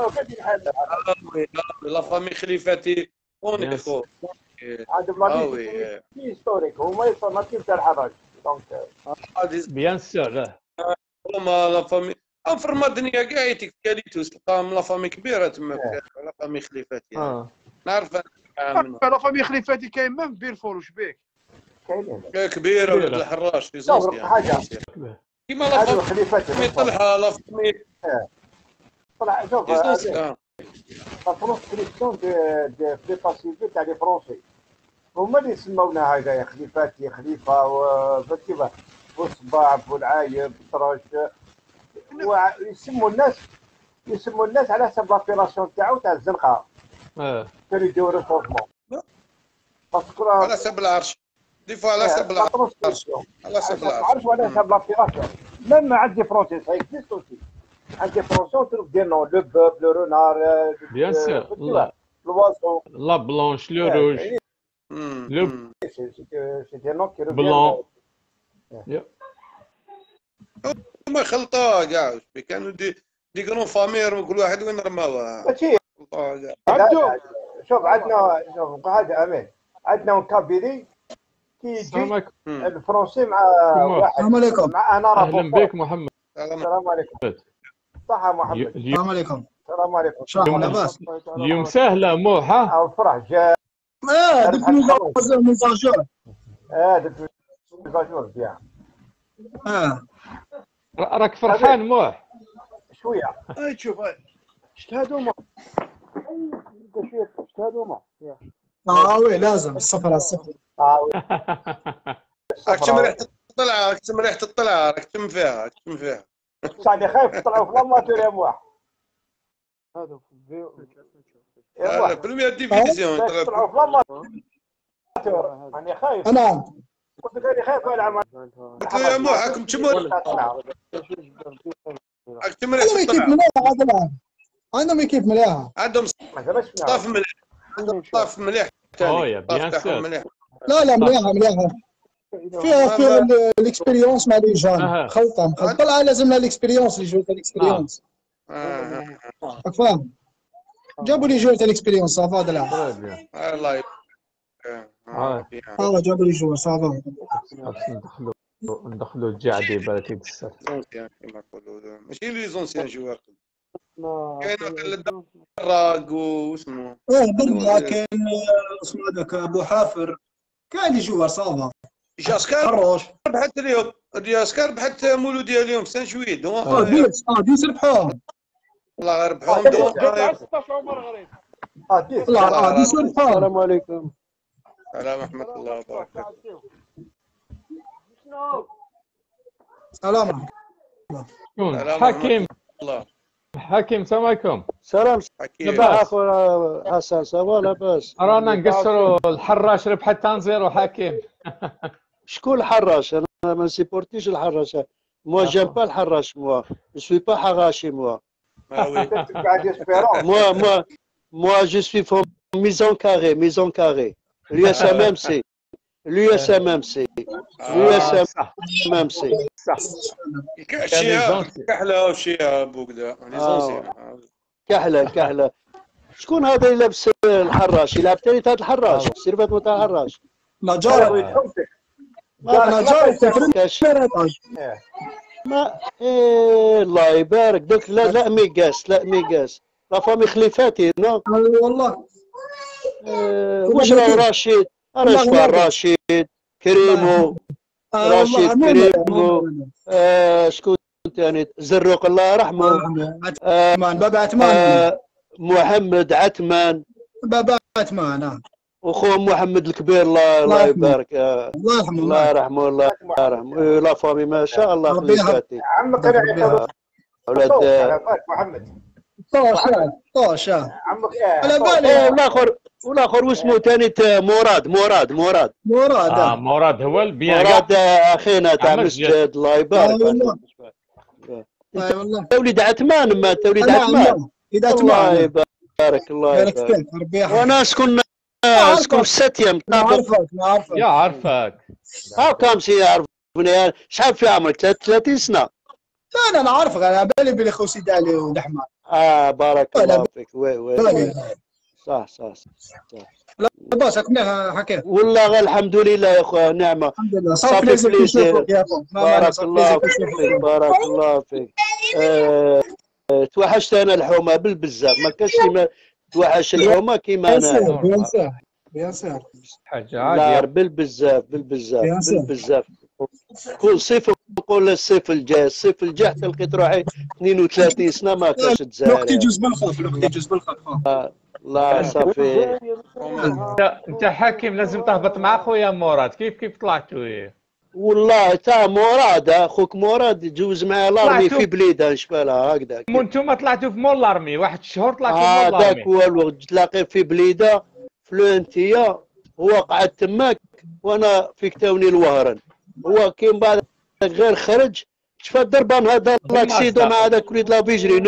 لا فامي خليفتي اونيكو عندهم هيستوريك هما يصنعوا تاع الحراج دونك بيان سور. هما لا فامي في المدنيه كاع يتكاليتوس تلقاهم لا فامي كبيره تما لا فامي خليفتي يعني. نعرف لا فامي خليفتي كاين ما في بيرفور وش بيك كاينين كبيره ولاد الحراج في زوز حاجه كيما لا فامي طلعها لا فامي طلع شوف لا ترانسكريبسيون دي فليطا سيفيل تاع لي فرونسي هما اللي سمونا هكذا خليفاتي خليفه وكيف وصباع والعايب طرش ويسموا الناس على حسب لابيلاسيون تاعو تاع الزنقه. كانوا يديروا ريفورمون على حسب العرش دي فوا على حسب العرش على حسب العرش وعلى حسب لابيلاسيون. ميم عندي فرونسي صحيح اكزيست اوسي عندي فرونسي تروف دير نو لو بوب لو رونار بيان سور. لوازو لا بلونش لو روج لو سيتي نو كي بلون. هما خلطوها كاع كانوا دي كانوا فامير كل واحد وين رماوها. ماشي شوف عندنا شوف هذا امين عندنا كابيلي كي يجي الفرنسي مع واحد. السلام عليكم. مع انا اهلا بك محمد. السلام عليكم. صح محمد. السلام عليكم. السلام عليكم. شلون لاباس؟ اليوم سهله موحه. الفرح جا درت ميزاجور. درت ميزاجور بيان. راك فرحان موح شويه. شوف شفت هذوما شفت هذوما وي لازم الصفر على الصفر. راك تم ريحه الطلعه راك تم ريحه الطلعه راك تم فيها صاحبي خايف تطلعوا في لاماتور يا موح. هذا في البريمير ديفيزيون طلعوا في لاماتور انا خايف. انا قلت لك انا خايف ولا عمل يا موح راكم تشموا راك تم ريحه عندهم كيف مليحه عندهم كيف مليحه عندهم طاف مليح عندهم طاف مليح ثاني بيان سور. لا مليحه فيها الاكسبيريونس مع لي جون خلطه طلع لازم لها الاكسبيريونس اللي جوت الاكسبيريونس راك فاهم جابوا لي جوت الاكسبيريونس صافا هذا لا الله جابوا لي جوت صافا ندخلوا الجعدي بالك يكسر كما نقولوا ماشي لي زونسيان جوار كاين الدراك واسمه كاين اسمه هذاك ابو حافر كاين لي جوار صافا جاسكار ربحت اليوم جاسكار ربحت مولوديه اليوم سان شويد ديس ربحوهم والله ربحوهم السلام عليكم. السلام ورحمة الله وبركاته. سلام حكيم. حكيم السلام عليكم. سلام. حكيم. صباح اخويا حسن، صافا لاباس؟ رانا نقصروا الحراش ربح التنزير حكيم. شكون الحراش؟ انا ما نسيبورتيش الحراش. موا جيم با الحراش، موا جو سوي با حراشي موا. Moi, je suis pour maison carrée, maison carrée. L'USMMC. L'USMMC. l'USMMC. كحلة وشيها بوكدا. كحلة. شكون هذا اللي لابس الحراش؟ يلعب ثاني هذا الحراش، السيرفات نتاع الحراش. نجار ما الله يبارك دوك. لا ميقاس لا فامي خليفاتي نو والله. واش راه رشيد رشيد كريمو رشيد كريمو شكون ثاني زروق الله يرحمه عثمان بابا عثمان محمد عثمان بابا عثمان وخو محمد الكبير الله يبارك الله يرحمه الله يرحمه لا فامي ما شاء الله خليفاتي عمك انا اولاد محمد طاشا عمك والاخر واسمه ثاني مراد هو البيان. مراد اخينا تاع مسجد الله يبارك. والله وليد عثمان ما وليد عثمان الله يبارك الله يبارك. وانا شكون الساتيام يعرفك هاو كامسي يعرفني. شحال في عمرك؟ 30 سنه. انا نعرفك، انا بالي بلي خو سيدي علي ولحمان. بارك الله فيك. وي صح لاباس راك مليح حكيم؟ والله غير الحمد لله يا خويا نعمه. الحمد لله. صافي بليزير. بارك الله فيك. توحشت انا الحومه بالبزاف، ما كانش كيما توحش الحومه كيما انا. بيان سير حاجه عاديه. بالبزاف كل صيف نقول الصيف الجاي لقيت روحي 32 سنه ما كانش تزال. وقت يجوز بالخوف لا صافي. انت حكيم لازم تهبط مع خويا مراد. كيف طلعتوا؟ والله تاع مراد اخوك مراد جوز معايا لارمي في بليده نشفالها هكذا. وانتم طلعتوا في مول لارمي واحد الشهور طلعتوا في مول لارمي. هذاك هو الوقت تلاقي في بليده فلونتيه، هو قعد تماك وانا في كتاوني الوهران. هو كي من بعد غير خرج شفت دربان هذا لاكسيدو مع هذاك وليد لا بيجري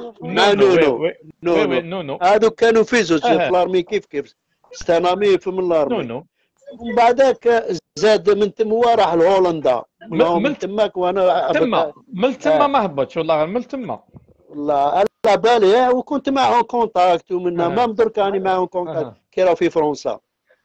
نونو هذوك كانوا في زوج في لارمي كيف ستانامي في من لارمي. ومن بعدك زاد من تم هو راح لهولندا من تماك وانا من تما ما هبطش والله من تما. والله على بالي وكنت معهم كونتاكت ومنها ما درك راني معهم كونتاكت كي راهو في فرنسا.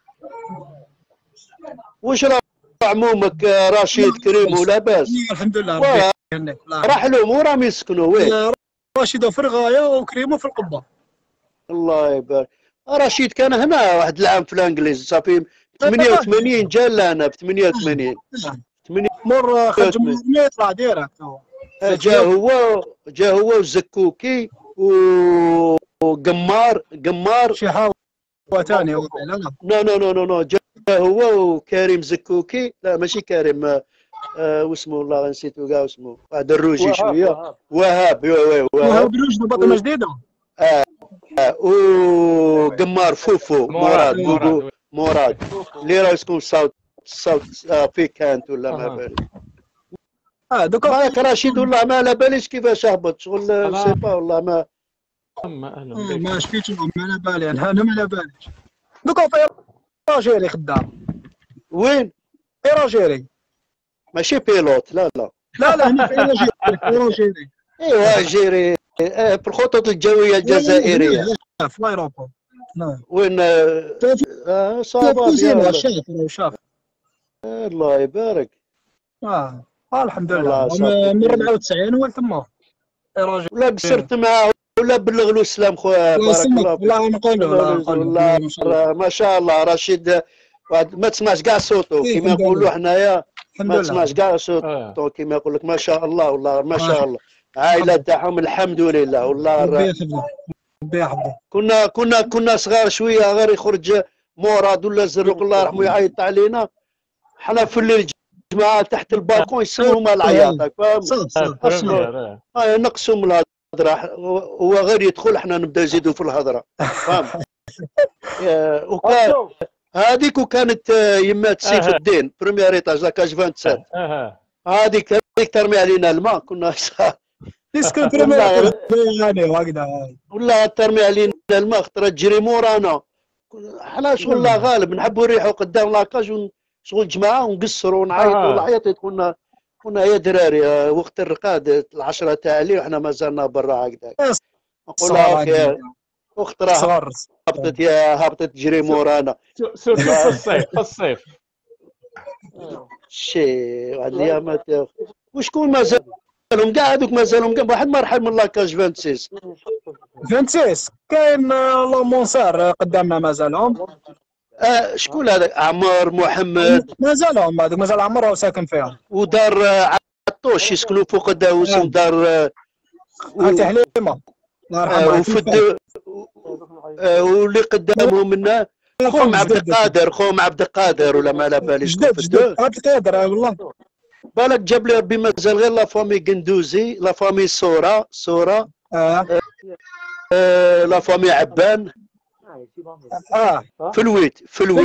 واش راه عمومك رشيد كريم ولاباس؟ الحمد لله راح لهم وراهم يسكنوا وين؟ رشيد في الغايه وكريمو في القبه. الله يبارك. رشيد كان هنا واحد العام في الانجليز صافي 88 جا لنا في 88 مر خرج من يطلع ديريكت. جا هو وزكوكي وقمار شي حاجه ثانيه. نو جا هو وكريم زكوكي. لا ماشي كريم واسمه والله نسيتو كاع اسمه واحد الروجي شويه. وهاب وهاب روج بطمه جديده. وقمار فوفو مراد اللي راه يسكن صوت في كانت ولا ما بالي. دوكا معاك رشيد والله ما على باليش كيفاش هبط شغل سيبا والله ما شفيتش ما على بالي انا ما على باليش. دوكا في راجيري خدام. وين؟ في راجيري ماشي بيلوت. لا هنا في راجيري. ايوا جيري في الخطوط الجويه الجزائريه في الايروبور. وين صافا شاف الله يبارك. الحمد لله من 94 هو تما راجل. ولا قصرت معاه ولا بلغ له السلام خويا بارك الله فيك. والله نقول ما شاء الله رشيد ما تسمعش كاع صوته كيما نقولوا حنايا ما تسمعش كاع صوته كيما يقول لك ما شاء الله والله ما شاء الله. عائله تاعهم الحمد لله والله كنا صغار شويه، غير يخرج مراد ولا زروق الله يرحمه يعيط علينا، حنا في الليل جماعه تحت البالكون يسمعوا مع العياط، فاهم؟ نقصوا من الهضره، هو غير يدخل حنا نبدا نزيدوا في الهضره، فاهم؟ هذيك وكانت يمات سيف الدين بريمير ايطاج لاكاج 27 هذيك ترمي علينا الماء، كنا ديسكو بريمير يعني هكذا ولا ترمي علينا الماء خطره تجري مورانا، حنا شغل لا غالب نحبوا نريحوا قدام لاكاج شغل جماعه ونقصروا ونعيطوا العياط كنا يا دراري وقت الرقاد 10 تاع الليل وحنا مازالنا برا هكذاك، نقول لها اخي اخت راه هبطت تجري مورانا سورتو في الصيف في الصيف شي واحد الايامات وشكون مازالهم كاع هذوك مازالهم كاع واحد ما رحل من لاكاج 26 كاين لومونسار قدامنا مازالهم. شكون هذا؟ عمر محمد مازالهم هذوك مازال عمر راه ساكن فيها، ودار عطوش يسكنوا فوق داوس ودار عندي حليمه الله يرحمها واللي قدامهم منا خوم عبد القادر ولا ما على باليش جدد عبد القادر والله بالك جاب لي ربي مازال غير لا فامي قندوزي لا فامي صورة لا فامي عبان فلويت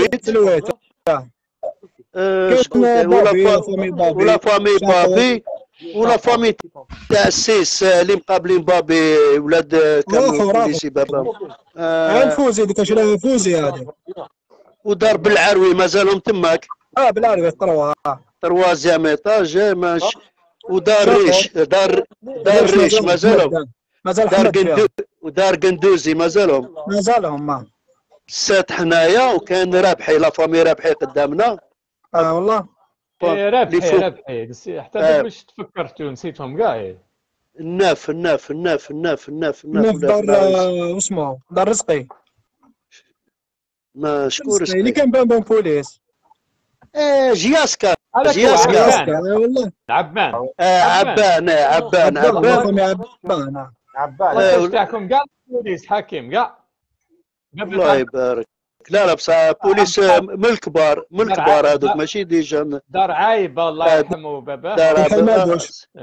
ولا فامي بابي ولا فامي تاع السيس اللي مقابلين بابي ولاد كانوا بوليسي بابا فوزي ديك شنو فوزي هذه ودار بالعروي مازالهم تماك بالعروي تروازيام ايطاج ماش ودار ريش مازالهم ودار قندوزي مازالهم ما سات حنايا وكان رابحي لا فامي رابحي قدامنا والله رابحي حتى واش تفكرتوا نسيتهم كاع الناف دار واسمه دار رزقي ما شكون رزقي اللي كان بان بوليس جياسكا والله عبان واش تاعكم كاع بوليس حكيم كاع الله يبارك لا بصح بوليس من الكبار هذوك ماشي ديجا دار عايبه الله يرحمه بابا دار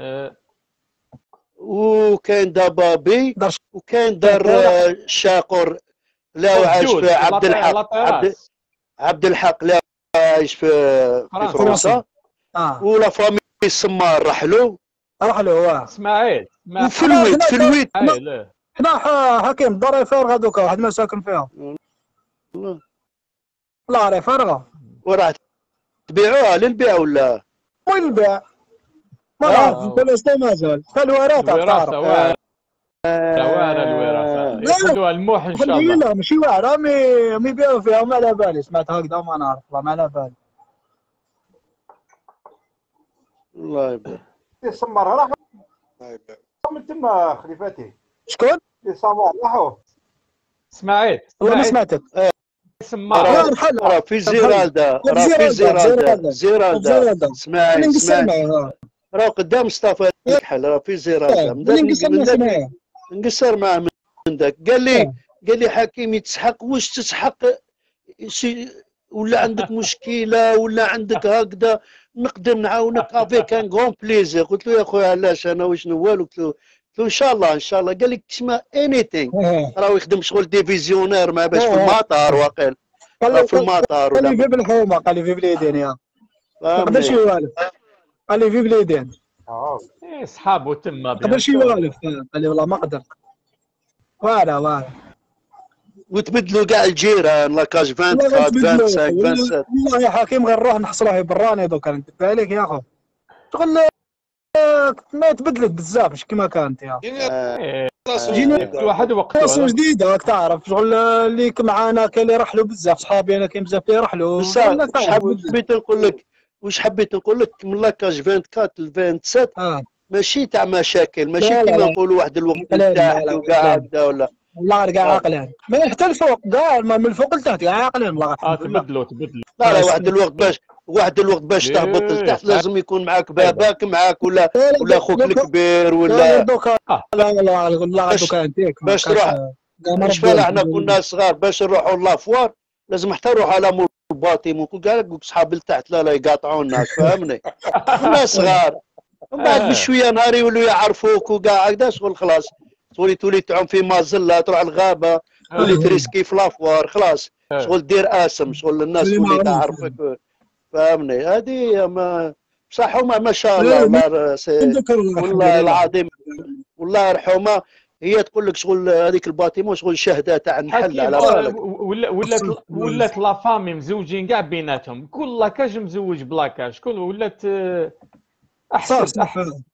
وكاين دار بابي وكاين دار شاقر لا عايش في عبد الحق لا عايش في فرنسا ولا فامي السمار رحلوا اسماعيل وفلويت حنا حكيم دار فارغه دوكا واحد ما ساكن فيها لا راه فارغه وراح تبيعوها للبيع ولا وين البيع؟ ما نعرف البلاصه مازال الوراثه تعرف الوراثه ياخذوها الموح ان شاء الله لا ماشي واعره مي يبيعوا فيها ما على بالي سمعت هكذا ما نعرف والله ما على بالي الله يبارك سمر راح من تما خليفاتي شكون؟ اللي سمر راحوا اسماعيل والله ما سمعتك سمار راه في زيرالدا اسماعيل راه قدام مصطفى الحل راه في زيرالدا نقصر معاه من عندك قال لي حكيمي تسحق واش تسحق ولا عندك مشكله ولا عندك هكذا نقدر نعاونك افيك ان غون بليزير قلت له يا خويا علاش انا واش نوال قلت له ان شاء الله قال لي تسمى انيثينغ راه يخدم شغل ديفيزيونير ما باش في المطار واقيل في المطار قال لي في بالحومه قال لي في بليدين يا ما قدرش يوالف قال لي في بليدين صحابو تما ما قدرش يوالف قال لي والله ما قدر واعره وتبدلوا كاع الجيران لاكاج 25 27 والله يا حكيم غير نروح نحصلوها براني دوكا ندب عليك يا اخو شغل ما تبدلت بزاف مش كما كانت يا كل واحد وقته قصه جديده راك تعرف شغل اللي معانا كاين اللي رحلوا بزاف صحابي انا كاين بزاف اللي رحلوا واش حبيت نقول لك من لاكاج 24 ل 27 ماشي تاع مشاكل ماشي كيما نقولوا واحد الوقت تاعك وكاع هكذا ولا والله كاع عاقلين ما حتى الفوق كاع من الفوق لتحت كاع عاقلين والله تبدلوا لا واحد الوقت باش تهبط لتحت لازم يكون معاك باباك معاك ولا خوك الكبير ولا دوكا لا والله دوكا انتيك شفنا احنا كنا صغار باش نروحوا لافوار لازم حتى نروحوا على مول الباطيمون كاع صحاب لتحت لا يقاطعونا فهمني. كنا صغار ومن بعد بشويه نهار يولوا يعرفوك وكاع هكذا شغل خلاص تولي تعوم في مازله تروح الغابه تولي تريسكي في لافوار خلاص شغل دير اسم شغل الناس تولي تعرفك فهمني. هذه بصح هما ما شاء الله والله العظيم والله يرحمها هي تقول لك شغل هذيك الباطيمون شغل شهده تاع النحل على بالك. ولات لا فامي مزوجين كاع بيناتهم كل لاكاج مزوج بلاكاج كل ولات احسن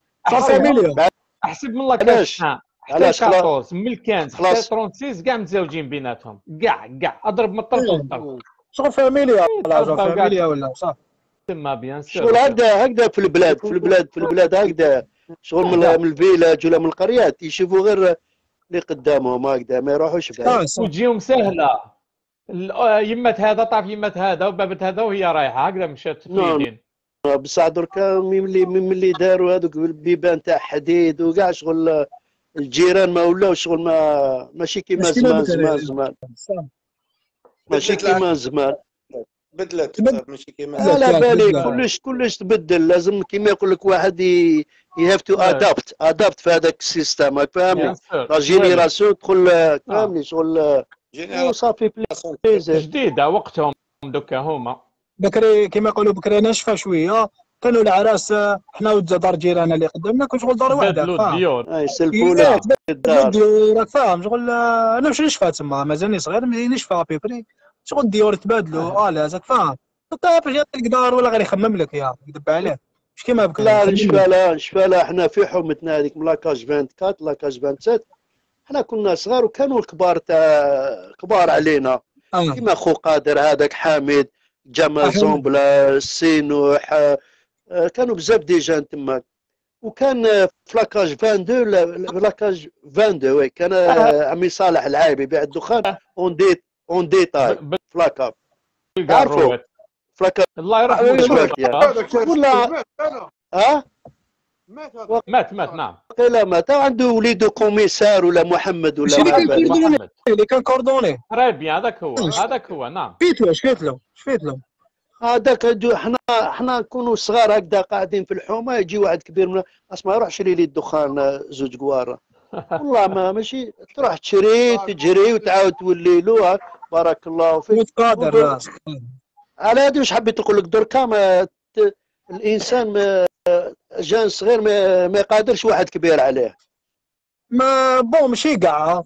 احسن من لاكاج حتى 14 من الكنز حتى 36 كاع متزوجين بيناتهم كاع اضرب من الطرف للطرف شغل فاميليا ولا صح تما بيان سور. شغل هكذا في البلاد هكذا شغل من الفيلاج ولا من القريات يشوفوا غير اللي قدامهم هكذا ما يروحوش بعيد وتجيهم سهله يمت هذا طاف يمت هذا وبابت هذا وهي رايحه هكذا مشات في اليدين. بصح دركا ملي داروا هذوك البيبان تاع حديد وكاع شغل الجيران ما ولاو شغل ماشي كيما زمان ماشي كيما زمان بدلت ماشي كيما على بالي كلش تبدل لازم كيما يقول لك واحد يهاف تو ادابت في هذاك السيستم فاهمني. لا جينيراسيون تدخل فاهمني شغل صافي بليزير جديده وقتهم دوكا هما بكري كيما يقولوا بكري ناشفه شويه كانوا العراس حنا ودار جيراننا اللي قدامنا كل شغل دار واحده بدلوا الديور يسلفونا الديور راك فاهم شغل انا مش نشفى تما مازالني صغير نشفى بيبري شغل الديور تبادلوا لا راك فاهم طيب باش يعطيك دار ولا غير يخمم لك يا يدب عليه مش كيما بكري. لا نشفى حنا في حومتنا هذيك من لاكاج 24 لاكاج 27 حنا كنا صغار وكانوا الكبار كبار علينا كيما خو قادر هذاك حامد جمال زومبلا سينوح كانوا بزاف دي جان تما وكان في لاكاج 22 لاكاج 22 وي كان عمي صالح العايبي يبيع الدخان اون ديتاي في لاكاب تعرفوا في لاكاب الله يرحمه ولا مات نعم لا مات عنده وليدو كوميسار ولا محمد ولا محمد اللي كان كوردوني رابي هذاك هو نعم شفيت له هذاك حنا نكونوا صغار هكذا قاعدين في الحومه يجي واحد كبير من اسمع روح شري لي الدخان زوج قواره والله ماشي تروح تشري تجري وتعاود تولي له بارك الله فيك قادر على هذه واش حبيت نقول لك دركا الانسان جان صغير ما يقادرش واحد كبير عليه ما بون ماشي كاع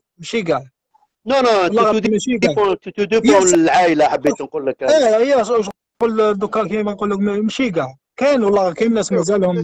نو تو ديبون العائله حبيت نقول لك هي شغل دوكا كيما نقول لك ماشي كاع كاين والله كاين ناس مازالهم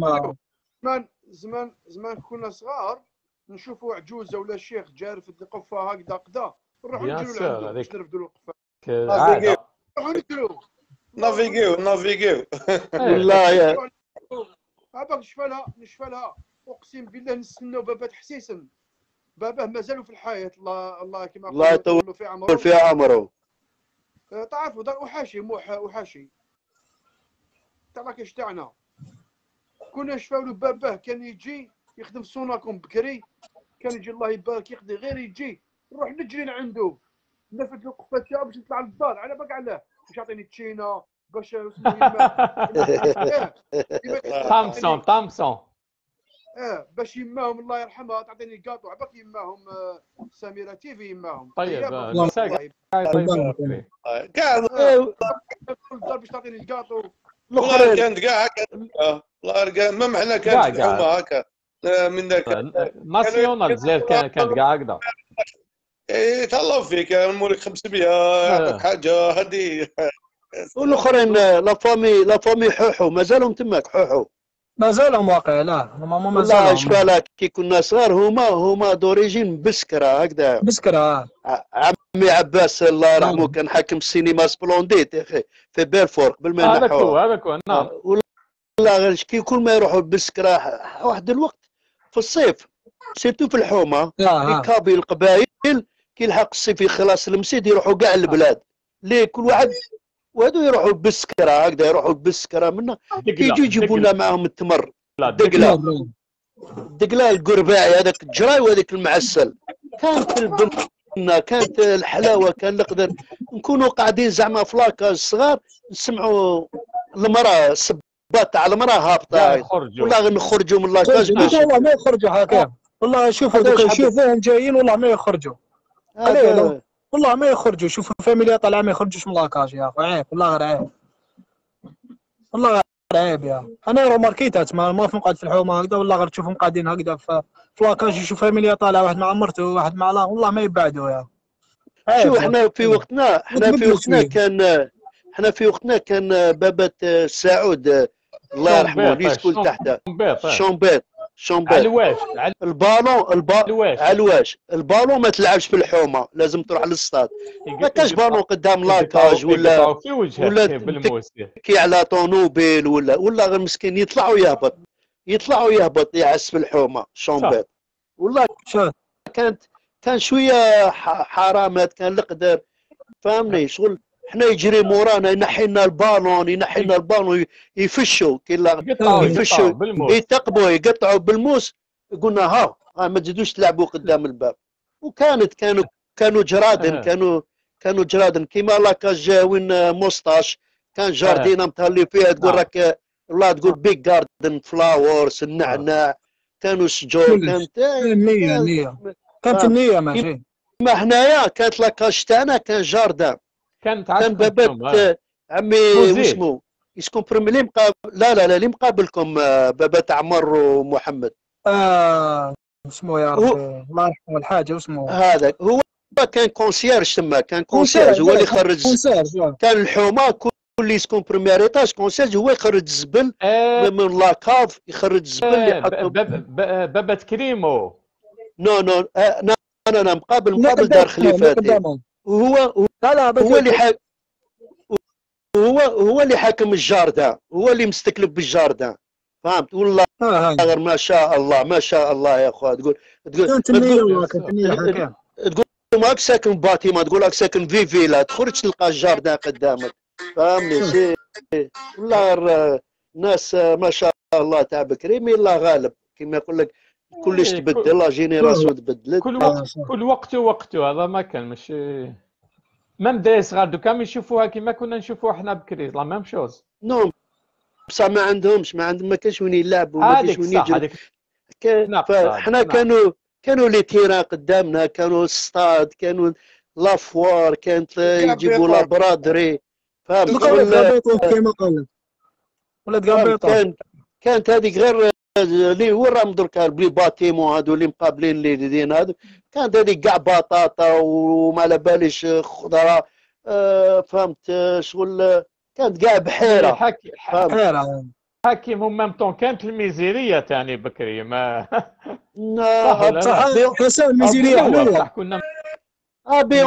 زمان كنا صغار نشوفوا عجوزه ولا شيخ جار في القفه هكذا قدا نروحوا نجروا لعندهم باش نرفدوا القفه نروحوا نافيغيو والله يا هذاك نشفى لها اقسم بالله نستناو بابا حسيسن باباه مازالوا في الحياه الله كما الله يطول في عمره تعرفوا دار وحاشي تاع لاكاش تاعنا كنا نشفاو له باباه كان يجي يخدم سوناكم بكري كان يجي الله يبارك يقضي غير يجي نروح نجري لعنده نفد له القفه تاعو باش نطلع للدار على بالك علاه باش يعطيني تشينا باش طامسون باش يماهم الله يرحمها تعطيني كاطو عباك يماهم سميره تيفي يماهم طيب كاع باش تعطيني الكاطو والله كانت كاع هكا والله ما حنا كانت الحومه هكا من ذاك ناسيونال الجزائر كانت كاع هكذا تهلاو فيك موريك 500 يعطيك حاجه هذه والاخرين لا فامي حوحو مازالهم تماك حوحو مازالهم واقع لا مازالهم لا شفالك كي كنا صغار هما دوريجين بسكره هكذا بسكره عمي عباس الله يرحمه كان حاكم السينما سبلونديت يا اخي في بيرفورك بالمنحو هذاك هو نعم والله كي كل ما يروحوا بسكره واحد الوقت في الصيف سيرتو في الحومه يكابي القبائل كي يلحق الصيف يخلص المسيد يروحوا كاع البلاد ليه كل واحد وهذو يروحوا بسكره هكذا يروحوا بسكره منا كيجوا يجيبوا لنا معاهم التمر دقله القرباعي هذاك الجراي وهذاك المعسل كان في كانت الحلاوه، كان نقدر نكونوا قاعدين زعما في لاكاج صغار نسمعوا المراه سبات على المراه هابطه ولا نخرجوا من لاكاج باش والله ما يخرجوا حكام. والله شوفوا دوكا يشوفوهم جايين والله ما يخرجوا. قليل والله ما يخرجوا. شوفوا الفاميليا طالعه ما يخرجوش من لاكاج يا اخو. عيب والله غير عيب. والله غير عيب يا انا راه ماركيتات ما نقعد في الحومه هكذا. والله غير تشوفهم قاعدين هكذا في لاكاج يشوف فاميليا طالعه واحد مع مرته واحد مع لا والله ما يبعدوا يا. شو احنا في وقتنا كان بابة سعود الله يرحمه اللي يسكن تحته شومبيط علواش البالون ما تلعبش في الحومه، لازم تروح للصاد. ما كاش بالون قدام لاكاج ولا تكي على طونوبيل ولا غير مسكين يطلعوا يهبط يعس في الحومه شومبيط. والله كان شويه حرامات، كان القدر فهمني شغل. احنا يجري مورانا ينحي لنا البالون يفشوا يفشوا يتقبوا يقطعوا بالموس. قلنا ها ما تزيدوش تلعبوا قدام الباب. كانوا جرادن كانوا جرادن كيما لاكاج جاوين موسطاش. كان جاردينه متهلي فيها تقول راك والله تقول بيك جاردن فلاورز النعناع. كانوا شجور كانت النية كانت النية ماشي. ما هنايا كانت لاكاج تاعنا كان جاردان. كان بابات عمي واسمو يسكن اللي مقابل لا اللي مقابلكم بابات عمر ومحمد. اسمه يا ربي الله يرحمه الحاجه واسمه هذاك هو كان كونسيرج تما. كان كونسيرج هو اللي يخرج. كان الحومه اللي يسكن بريمير ايطاج كونسيرج هو يخرج الزبل من لاكاف يخرج الزبل يحطه بابات كريمو. نو انا مقابل دار خليفاتي. هو اللي حاكم الجاردان، هو اللي مستكلف بالجاردان فهمت. والله غير ما شاء الله يا اخويا. تقول ماك ساكن باتيما تقول لك ساكن في فيلا تخرج تلقى الجاردان قدامك فهمني. شي والله الناس ما شاء الله تاع بكري مي الله غالب كما يقول لك كلش تبدل. لا جينيراسيون تبدلت كل وقته هذا ما كان ماشي مام داي صغار دوكا يشوفوها كيما كنا نشوفوها حنا بكري لا ميم شوز. نو بصح ما عندهم ما كانش وين يلعبوا ما كانش وين يجروا. فاحنا كانوا لي تيران قدامنا، كانوا الستاد، كانوا لافوار، كانت يجيبوا لابرادري فهمت. كانت هذيك غير اللي وين راهم دركا بلي باتيمون هادو اللي مقابلين اللي دين هادو. كانت هذيك كاع بطاطا وما على باليش خضره فهمت شغل. كانت كاع بحيره بحيره حكيم ومام طون. كانت الميزيريه تاني بكري ما صح حسن الميزيريه حلوه. كنا ابي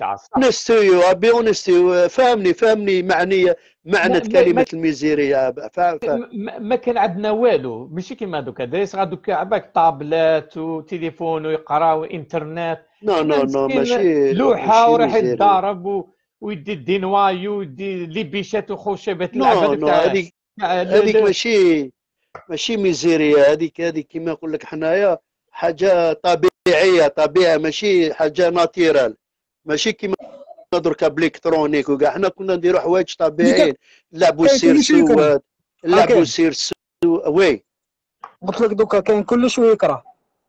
اونستي فهمني معنى كلمه الميزيريه. ما كان عندنا والو ماشي كيما دوكا دايس غا دوكا عباك طابلات وتليفون ويقراو انترنت. نو ماشي لوحه وراح يتضارب ويدي الدينواي ويدي لي بيشات وخشبات اللعبه. هذيك ماشي ميزيريا. هذيك كيما نقول لك حنايا حاجه طبيعيه ماشي حاجه ناتيرال. ماشي كيما دركا بالالكترونيك وكاع. حنا كنا نديروا حوايج طبيعيين نلعبوا السيرسوات وي قلت لك دوكا كاين كلش ويكره.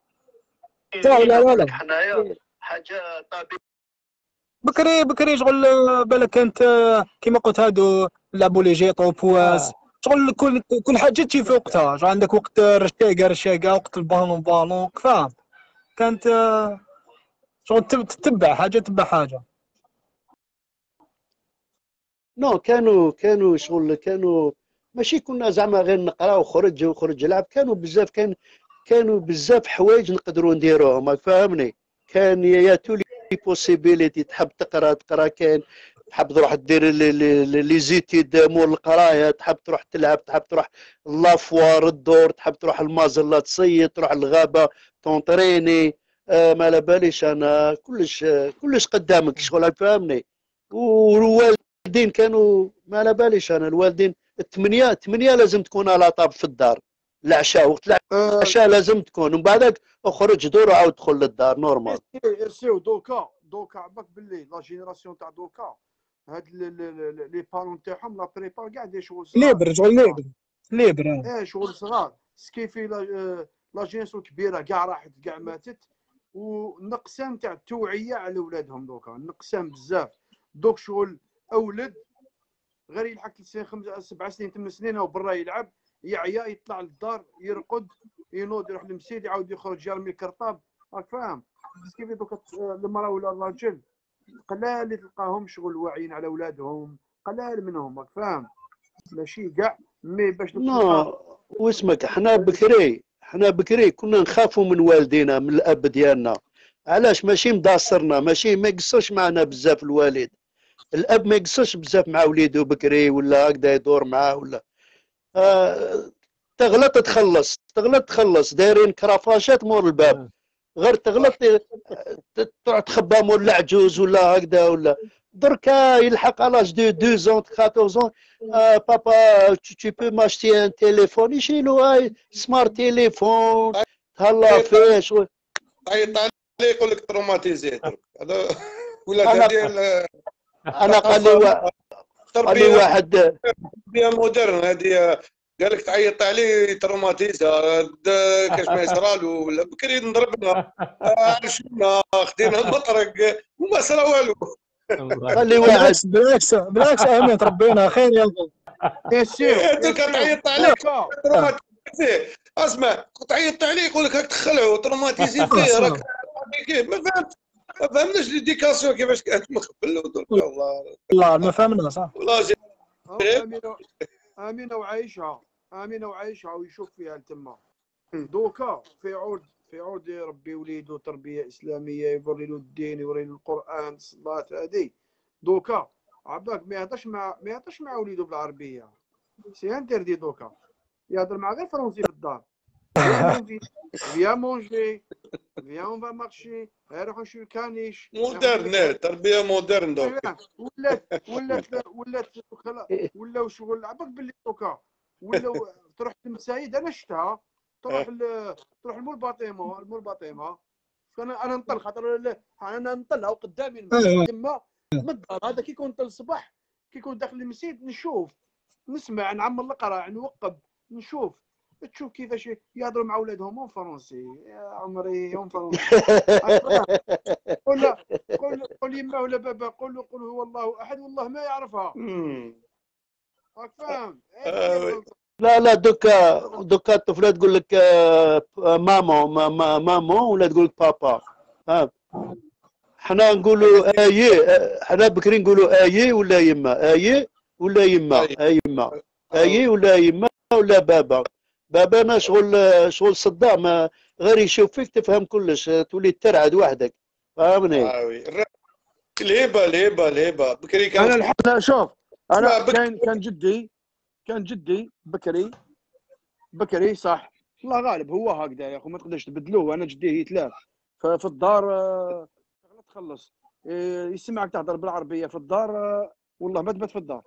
لا حنايا حاجه طبيعيه. بكري شغل بالك كانت كيما قلت هادو نلعبوا لي جيطو بواس شغل كل حاجه تجي في وقتها. شغل عندك وقت رشاقه وقت البالون فاهم. كانت شغل تتبع حاجه. نو كانوا شغل ماشي كنا زعما غير نقرا وخرج لعب. كانوا بزاف حوايج نقدروا نديروهم فاهمني. كان يا تولي بوسيبيليتي تحب تقرا كان تحب تروح دير لي زيتيد مول القرايه، تحب تروح تلعب، تحب تروح لافوار الدور، تحب تروح المازله تصيد، تروح الغابه تونطريني ما على باليش انا كلش قدامك شغل فاهمني. والوالدين كانوا ما على باليش انا الوالدين الثمانية لازم تكون على طاب في الدار. العشاء وقت العشاء لازم تكون ومن بعدك اخرج دور وعاود دخل للدار نورمال. سيو دوكا دوكا عباك باللي لا جينيراسيون تاع دوكا هاد لي بارون تاعهم لا بريبا كاع دي شغل صغار ليبر شغل ليبر شغل صغار سكيفي لا جينيراسيون كبيره كاع راحت كاع ماتت ونقصان تاع التوعيه على ولادهم دوكا نقصان بزاف دوك شغل اولاد غير يلحق 7 سنين 8 سنين او برا يلعب يعيا يطلع للدار يرقد ينوض يروح للمسجد يعاود يخرج يرمي الكرطاب راك فاهم كيف دوك المراه ولا الراجل قلال اللي تلقاهم شغل واعيين على اولادهم قلال منهم راك فاهم ماشي كاع مي باش واسمك حنا بكري كنا نخافوا من والدينا من الاب ديالنا علاش ماشي مداصرنا ماشي ما يقصوش معنا بزاف الوالد الاب ما يقصوش بزاف مع وليدو بكري ولا هكذا يدور معاه ولا تغلط تخلص دايرين كرافاشات مور الباب غير تغلط تخبى مول العجوز ولا هكذا ولا دركا يلحق على لاج دو 2 14 بابا tu peux m'acheter un téléphone يشيلو هاي سمارت تليفون تهلا فيه شوي عيط عليه يقول لك تروماتيزي هذا ولا ديال انا قال لي واحد تربيه مودرن هذه قال لك تعيط عليه تروماتيزا كاش ما يصرالو ولا بكري نضربنا عرشنا خدينا المطرق وما صرا والو قال لي واحد بالعكس اهميه تربينا خير يا سير دوك تعيط عليه تروماتيزي اسمع تعيط عليه يقول لك راك تخلعو تروماتيزي فيه راك كيف ما فهمناش ليديكاسيون كيفاش كانت من قبل والله ما فهمنا صح والله امينه وعايشه ويشوف فيها تما دوكا في عود يربي وليدو تربيه اسلاميه يوري له الدين يوري له القران الصلاه هذه دوكا عباك ما يهضرش مع وليدو بالعربيه سي انتردي دوكا يهضر مع غير فرنسي في الدار فيا مونجي فيا اون فا مارشي روح نشوف الكانيش مودرن تربيه مودرن دوكا ولاو شغل عباك باللي دوكا ولاو تروح للمسايد انا شفتها تروح لمول باطيمه انا نطل خاطر انا نطلها قدامي تما من الدار هذا كي كنت الصباح كي كنت داخل المسجد نسمع نعمل القرا نوقب نشوف تشوف كيفاش يهضروا مع اولادهم اون فرونسي يا عمري اون فرونسي قول يما ولا بابا قول هو الله احد والله ما يعرفها راك فاهم لا دوكا الطفله تقول لك مامون ولا تقول لك بابا حنا نقولوا حنا بكري نقولوا ولا يما ولا يما ولا بابا شغل صدام غير يشوف فيك تفهم كلش تولي ترعد وحدك فهمني الهبه بكري كان انا شوف انا كان جدي بكري صح الله غالب هو هكذا يا اخو ما تقدرش تبدلوه انا جدي يتلاف ففي الدار تخلص يسمعك تهضر بالعربيه في الدار والله ما تبات في الدار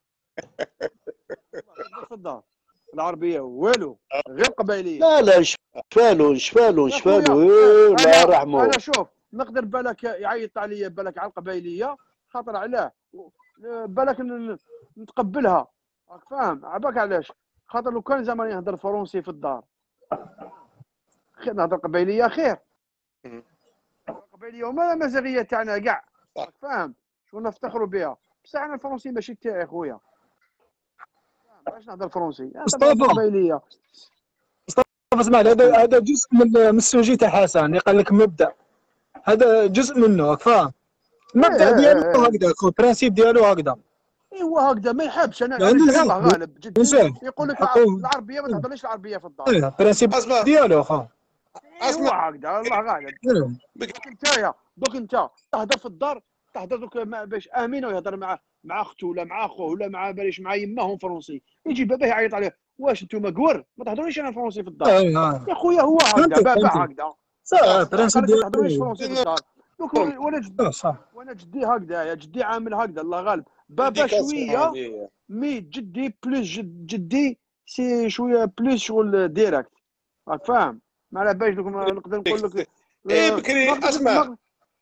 العربيه والو غير قبايليه لا شفالو لا رحمه انا شوف نقدر بالك يعيط عليا بالك على القبايليه خاطر علاه بالك نتقبلها راك فاهم عباك علاش خاطر لو كان زمان يهضر فرنسي في الدار خير نهضر قبايليه خير القبايليه وما المزاغيه تاعنا كاع راك فاهم شو نفتخروا بها بصح انا الفرنسي ماشي تاعي خويا باش نهضر فرنسي قبايليه اسمع هذا جزء من السوجي تاع حسن اللي قال لك مبدا هذا جزء منه راك فاهم المبدا ديالو هكذا البرانسيب ديالو هكذا ايوا هكذا ما يحبش انا الله غالب جدي يقول لك العربيه ما تهضرليش العربيه في الدار البرانسيب ديالو اخا اسمع هكذا الله غالب دوك انت تهضر في الدار تهضر دوك باش امينه ويهضر مع اخته ولا مع اخوه ولا مع بالاش مع يماهم فرنسي يجي باباه يعيط عليه واش انتم قور ما تهضرونيش انا فرنسي في الدار يا خويا هو هكذا بابا هكذا صح البرانسيب ديالو ما تهضرونيش فرنسي في الدار دوك وانا جدي هكذا يا جدي عامل هكذا الله غالب بابا شويه مي جدي بلوس جدي سي شويه بلوس شغل ديريكت راك فاهم ما على باليش نقدر نقول لك بكري اسمع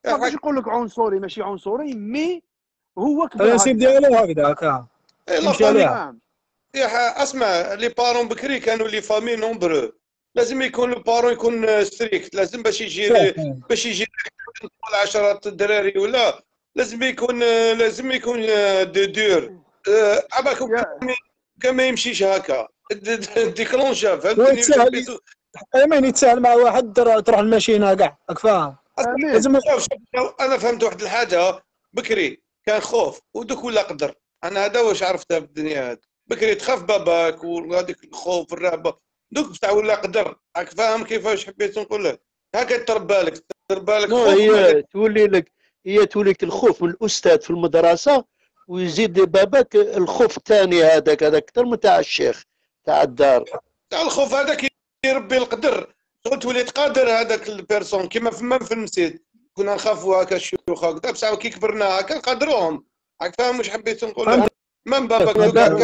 ما نقدرش نقول لك عنصري ماشي عنصري، مي هو كبر البرانسيب ديالو هكذا هكا يمشي عليها. اسمع لي بارون بكري كانوا لي فامي نومبرو، لازم يكون لو بارون يكون ستريكت، لازم باش يجي 10 الدراري ولا لازم يكون دو دور. عباك كان ما يمشيش هكا ديكلونجا فهمتني. ايمن يتساهل مع واحد تروح الماشينه كاع راك فاهم. لازم انا فهمت واحد الحاجه بكري كان خوف ودوك ولا قدر. انا هذا واش عرفتها في الدنيا هذه. بكري تخاف باباك وهذيك الخوف والرهبه، دوك بتاع ولا قدر. راك فاهم كيفاش حبيت نقول لك؟ هكا تربى لك هي تولي لك الخوف من الاستاذ في المدرسه، ويزيد باباك الخوف الثاني هذاك اكثر من تاع الشيخ تاع الدار. تاع الخوف هذاك يربي القدر، تولي تقادر هذاك البيرسون كيما في المسجد كنا نخافوا هكا الشيوخ هكذا، بصح كي كبرنا هكا نقدروهم. راك فاهم واش حبيت نقول لك؟ من باباك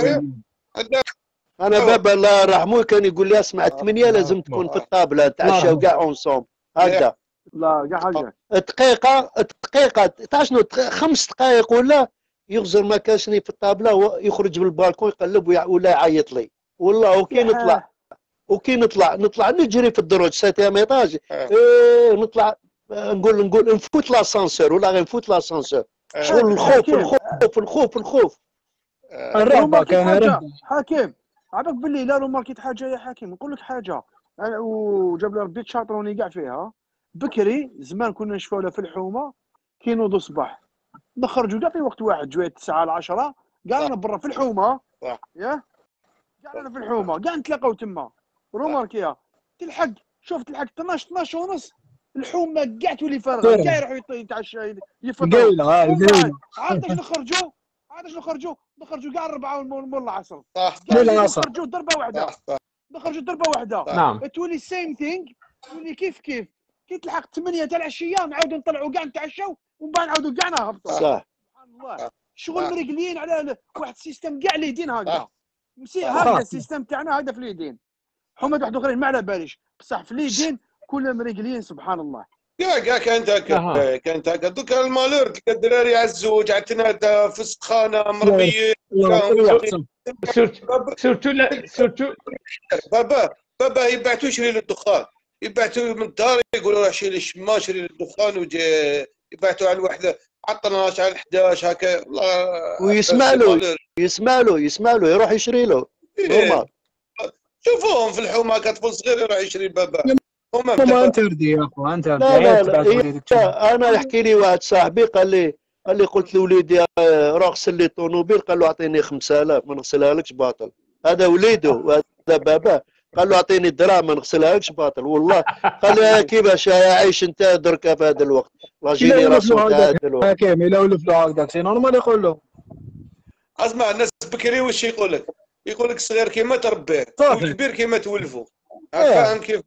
انا بابا الله يرحمه كان يقول لي اسمع 8 لازم تكون في الطابله نتعشاو كاع اونصوم هكذا. لا كاع حاجه دقيقه تاع شنو 5 دقائق ولا يغزر ما كاشني في الطابله يخرج بالبالكون يقلب ولا يعيط لي والله. وكي نطلع نجري في الدروج 7 ايطاج نطلع نقول نفوت لاسانسور ولا غير نفوت لاسانسور. شغل الخوف الرهبه كان حكيم. عباك باللي لا ماركيت حاجه يا حكيم نقول لك حاجه، وجاب لي ربي تشاطروني كاع فيها. بكري زمان كنا نشفاو في الحومه كي نوضوا الصباح نخرجوا كاع في وقت واحد جويه 9 ل 10 كاع انا برا في الحومه ياه كاع انا في الحومه كاع نتلاقاو تما روماركيها تلحق. شوف تلحق 12 ونص الحومه كاع تولي فارغه كاع يروحوا يتعشى يفطروا. عاد نخرجوا كاع 4 مول العصر. نخرجوا ضربه واحده نعم. تولي سيم ثينغ تولي كيف كي تلحق 8 تاع العشيه نعاودوا نطلعوا كاع نتعشوا ومن بعد نعاودوا كاع نهبطوا. صح سبحان الله. شغل مريقلين على واحد السيستم كاع اليدين هكذا. هذا السيستم تاعنا هذا في اليدين. حمد واحد اخرين ما على باليش بصح في اليدين كلهم مريقلين سبحان الله. كاع كانت هكا دوك المالور تلقى الدراري على الزوج على الثلاثه في السخانه مربيين. سورتو بابا يبعثوا يشري له الدخان، يبعثوا من الدار يقولوا روح شري الشما شري الدخان وجا يبعثوا على الوحده على 12 على 11 هكا. ويسمع له يروح يشري له نورمال. شوفوهم في الحومه كطفل صغير يروح يشري بابا. هما انتردي يا اخو انت. لا انا يحكي لي واحد صاحبي قال لي قلت لوليدي روح غسل لي طوموبيل، قال له اعطيني 5000 ما نغسلها لكش باطل. هذا وليده وهذا باباه قال له اعطيني الدراهم ما نغسلها لكش باطل والله. قال له كيفاش عايش انت دركا في هذا الوقت لا جينيراسيون تاع هذا الوقت. حكيم الا ولف له هكذاك سي نورمال يقول له. اسمع الناس بكري واش يقول لك؟ يقول لك الصغير كيما تربيه والكبير كيما تولفه. فاهم كيف؟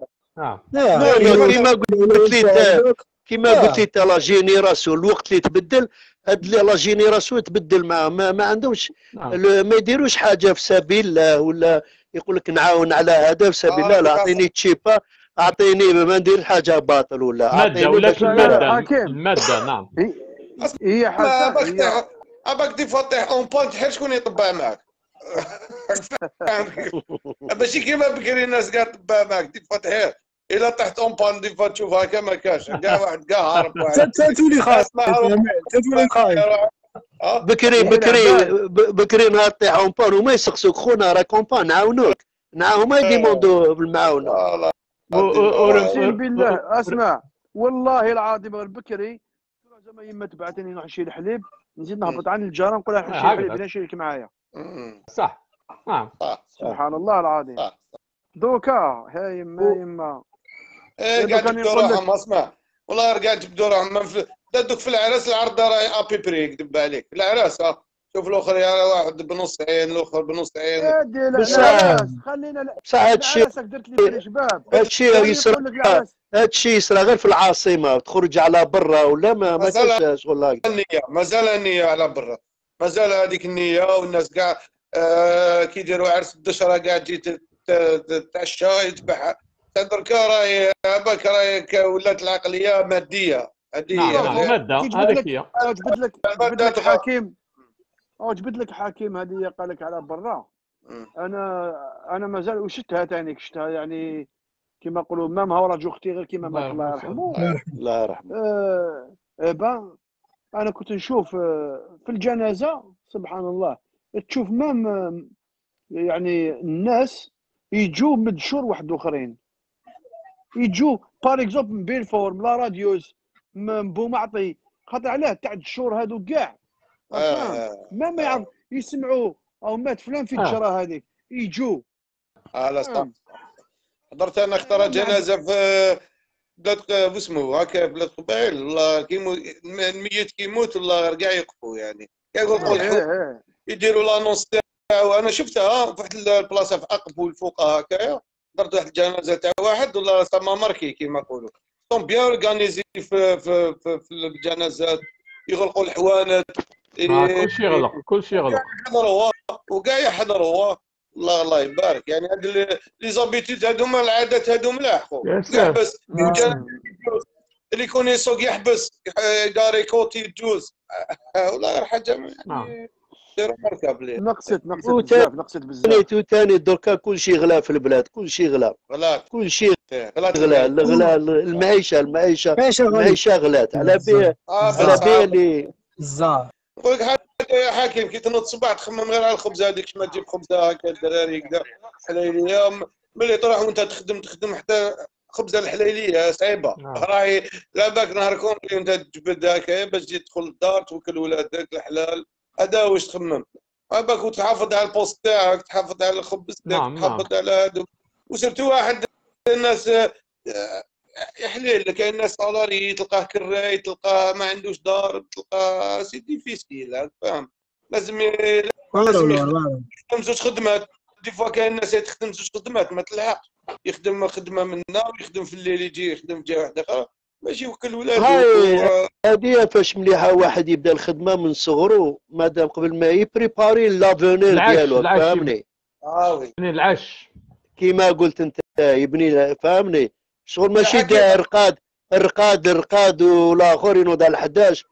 كيما قلت لي لا جينيراسيون الوقت اللي تبدل هاد لا جينيراسيون تبدل معاهم ما عندهمش ما يديروش حاجه في سبيل الله ولا يقول لك نعاون على هذا في سبيل الله. لا اعطيني تشيبا اعطيني ما ندير حاجه باطل ولا ماده ولا الماده. نعم هي حاجه اباك دي فاتح اون بونت حيت شكون يطبع معك. ماشي كيما بكري الناس كاع طبع معك دي فاتح الا طحت اون بان دي فات تشوف هكا ما كاش كاع واحد كاع هارب. تولي خايف بكري نهار طيح اون بان وما يسقسوك خونا راك اون بان نعاهو ما يديموندو بالمعاونه. اقسم بالله اسمع والله العظيم غير بكري زعما يما تبعثني نروح نشري الحليب نزيد نهبط عند الجيران نقول لها نشري الحليب انا نشريك معايا. صح نعم سبحان الله العظيم. دوكا هاي يما قاعد تبدو روحهم. اسمع والله قاعد تبدو روحهم دوك في العراس العرض راهي ابي بري يكذب عليك. العراس شوف الاخر يا واحد بنص عين الاخر بنص عين. خلينا بصح هادشي درت لي في الشباب هادشي يصرى غير في العاصمه تخرج على برا ولا ما كاينش شغل هكا. مازال النيه على برا مازال هذيك النيه والناس كاع كي يديروا عرس الدشره كاع تجي تتعشى يتبع دركا راهي ولات العقليه ماديه نعم الماده هذيك هي. جبت لك حكيم جبت لك حكيم هذه قال لك على برا. انا مازال وشتها ثاني شتها يعني كما نقولوا مام هو رجل اختي غير كما مات الله يرحمه. الله يرحمه. انا كنت نشوف في الجنازه سبحان الله تشوف مام يعني الناس يجوا من شهور واحد اخرين يجوا بار اكزومبل من بيلفور لا راديوس من بومعطي خاطر علاه تاع الشهور هذو كاع ما يعرف يسمعوا او مات فلان في الجرا هذيك يجوا. لا صح. حضرت انا اختار جنازه في بلاد اسمه هكا بلاد قبائل والله الميت كيموت والله كاع يقفوا يعني يقول يديروا لانونس تاعو. انا شفتها في واحد البلاصه في عقب الفوق هكايا حضرت واحد الجنازه تاع واحد والله سما ماركي كيما نقولوا طون بيان اورغانيزي في الجنازات يغلقوا الحوانت كلشي يغلق كلشي يغلق يحضروا وكاع يحضروا الله يبارك يعني هاد لي زابيتود هادوما العادات هادو ملاح يحبس اللي يكون يسوق يحبس داري كوتي تجوز ولا غير حاجه يعني ديروا مركب ليه نقصت بزاف وثاني دركا كلشي غلا في البلاد كلشي غلا كلشي غلا المعيشه غلات على بيه اللي بزاف. نقول لك يا حاكم كي تنوض الصباح تخمم غير على الخبز هذيك ما تجيب خبزه هكا الدراري كذا حليليه ملي تروح وانت تخدم حتى خبزه الحليليه صعيبه راهي لا باك نهار كون وانت تجبد هكا باش تجي تدخل الدار توكل ولادك الحلال هذا واش تخمم باك وتحافظ على البوست تاعك تحافظ على الخبز تاعك تحافظ على هذوك وسرتو واحد الناس يحليل كاين ناس سالاري تلقاه كراي تلقاه ما عندوش دار تلقاه سي ديفيسيل فاهم لازم يخدم زوج خدمات دي فوا كاين ناس تخدم زوج خدمات ما تلحقش يخدم خدمه منا ويخدم في الليل يجي يخدم في جهه واحده اخرى ماشي يوكل ولادو. هذه فاش مليحه واحد يبدا الخدمه من صغرو مادام قبل ما يبريباري لافونير ديالو فهمني وي العش كيما قلت انت يبني فهمني شغل ماشي داير الرقاد والاخر ينوض على 11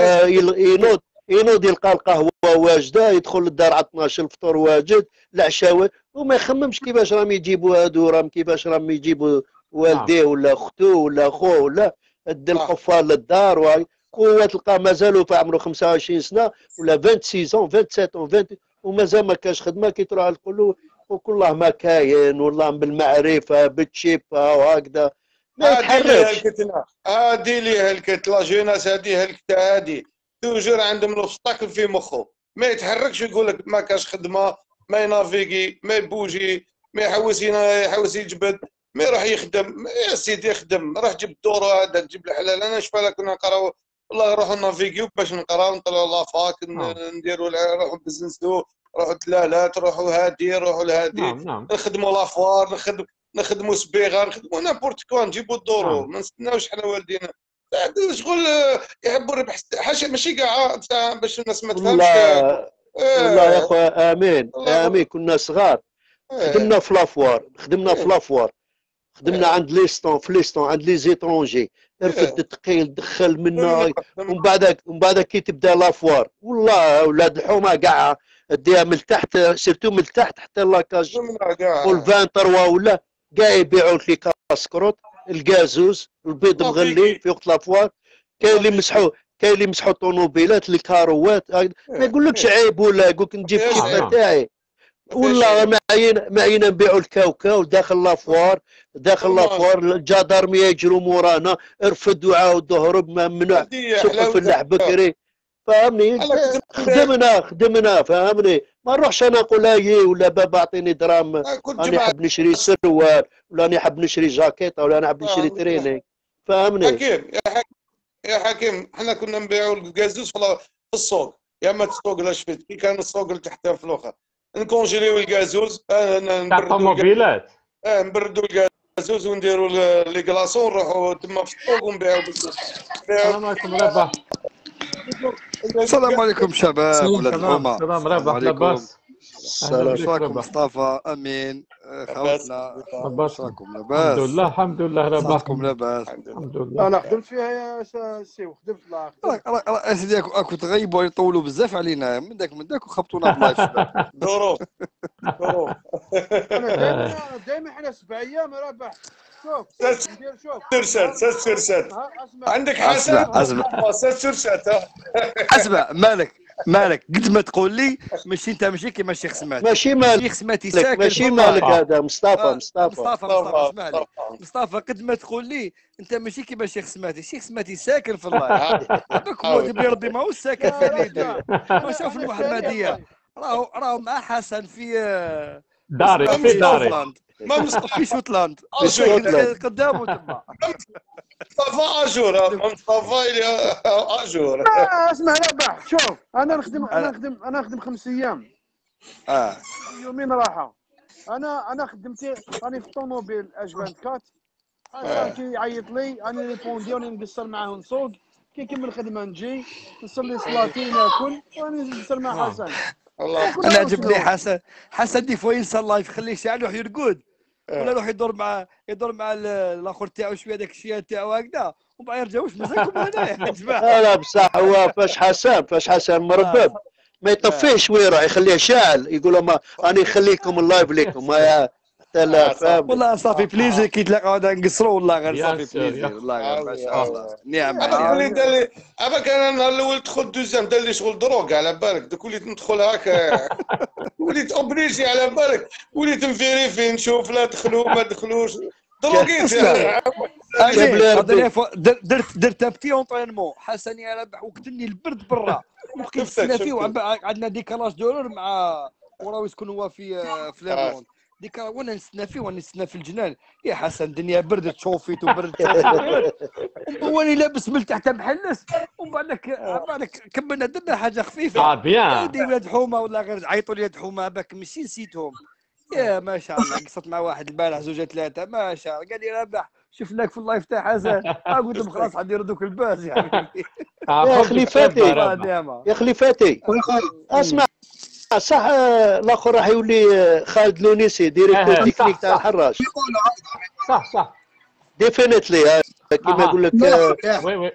ينوض يلقى القهوه واجده يدخل للدار على 12 الفطور واجد العشاء وما يخممش كيفاش راهم يجيبوا هادو راهم كيفاش راهم يجيبوا والديه ولا اختو ولا خوه ولا ادى القفال للدار وتلقى مازالوا في عمره 25 سنه ولا 26 27 ومازال ما كاش خدمه كي تروح تقول له وكله ما كاين والله بالمعرفه بالتشيبه وهكذا ما يتحركش. هادي لي هلكت لا جيناس هادي هلكتها هادي توجور عندهم لوبستاكل في مخه ما يتحركش ويقول لك ما كاش خدمه ما ينافيكي ما يبوجي ما يحوس يجبد ما يروح يخدم يا سيدي يخدم روح جيب الدور هذاك جيب الحلال. انا شفا لك كنا نقراو والله نروحوا نافيكيو باش نقراو نطلعوا لافاك نديروا نروحوا بزنسو نروحوا تلالات نروحوا هادي نروحوا لهادي نخدموا لافوار نخدموا صبيغه نخدموا نابورت كوا نجيبوا الدور ما نستناوش حنا والدينا شغل يحبوا الربح حاشا ماشي كاع باش الناس ما تفهمش. والله يا خويا امين كنا صغار خدمنا في لافوار خدمنا عند ليستون عند لي زيترونجي رفد الثقيل دخل منا ومن بعد كي تبدا لافوار والله اولاد الحومه كاع ديها من تحت سيرتو من تحت حتى لاكاج وال23 ولا كاع يبيعوا لي كاسكروت الكازوز البيض مغلي في وقت لافوار كاين اللي مسحوا الطوموبيلات الكاروات ما يقولكش عيب ولا يقول لك نجيب كيف تاعي والله ما عينا نبيعوا الكاوكاو داخل لافوار الجدارميه يجروا مورانا رفدوا عاودوا هرب ممنوع سوق فلاح بكري فهمني خدمنا فهمني ما نروحش انا نقول هاي ولا بابا اعطيني درام انا حاب نشري سروال ولا انا حاب نشري جاكيطه ولا انا حاب نشري ترينينغ فهمني. يا حكيم احنا كنا نبيعوا الكازوز في السوق يا اما السوق لا شفت كي كان السوق اللي تحتها في الاخر نكونجيليو الكازوز تاع الطوموبيلات نبردوا الكازوز ونديروا لي كلاصون نروحوا تما في السوق ونبيعوا السلام عليكم ربح. السلام عليكم شباب ولاد الحومه. السلام ربح لاباس. السلام عليكم مصطفى امين خوتنا لاباس راكم لاباس؟ الحمد لله لاباس. راكم لاباس؟ الحمد لله. انا خدمت فيها يا سي وخدمت لا اسيدي راكم تغيبوا يطولوا بزاف علينا من داك وخبطونا باللايف شباب. ظروف انا دائما احنا 7 ايام رابح. شوف ندير سرسات عندك حسن اسمع سرسات. اسمع مالك قد ما تقول لي ماشي كيما الشيخ سماتي. ماشي مالك الشيخ سماتي ساكن ماشي مالك هذا مصطفى اسمع لي مصطفى قد ما تقول لي انت ماشي كيما الشيخ سماتي ساكن في الله. هذاك هو اللي ربي ما هو ساكن في الليبيا. ما شوف المحمديه راهو مع حسن في داري ما مصطفى في شوتلاند قدامه تما. مصطفى مصطفى اجور. اسمع رابح شوف انا نخدم 5 ايام يومين راحه. انا خدمتي راني في الطوموبيل اش 24 حسن كي يعيط لي انا ريبوندي وني نقصر معاه نسوق كي نكمل الخدمه نجي نصلي صلاتي ناكل وراني نقصر مع حسن. انا عجبني حسن دي فوا ينسى اللايف يخليه شاعل يروح يرقد ولا يروح يدور مع الاخر تاعو شويه داك الشيء تاعو هكذا ومن بعد يرجع. واش مزاكم هنايا يا جماعه؟ لا بصح هو فاش حسن مربب ما يطفيش ويرا يخليه شاعل يقول ما راني نخليكم اللايف لكم ما لا فاهم. والله صافي بليزير كي تلاقاو هذا نقصروا والله غير صافي بليزير والله غير ما شاء الله نعم. هذاك انا النهار الاول دخل دوزيام دار لي شغل دروغ على بالك دوك وليت ندخل هكا وليت اوبليجي على بالك وليت نفيريفي نشوف لا دخلوا ما دخلوش دروغين. درت بتي اونطرينمون حسن يا ربح وقتلني البرد برا وبقيت نستنى فيه عندنا ديكالاج دولار مع وراه يسكن هو في ليرمون ديك وانا نستنى فيه وانا نستنى في الجنان. يا حسن الدنيا بردت شوفيت وبرد واني لابس من تحت محلس ومن بعد كملنا درنا حاجه خفيفه. بيان دي ولاد حومه ولا غير عيطوا لي حومه باك ماشي نسيتهم. يا ما شاء الله قصت مع واحد البارح 2 3 ما شاء الله قال لي ربح شفناك في اللايف تاع حسن قلت لهم خلاص عندي ردوك الباس يعني. يا خليفاتي اسمع صح الاخر راح يولي خالد لونيسي ديريكتور تكنيك تاع الحراش. صح ديفينيتلي كيما يقول لك وي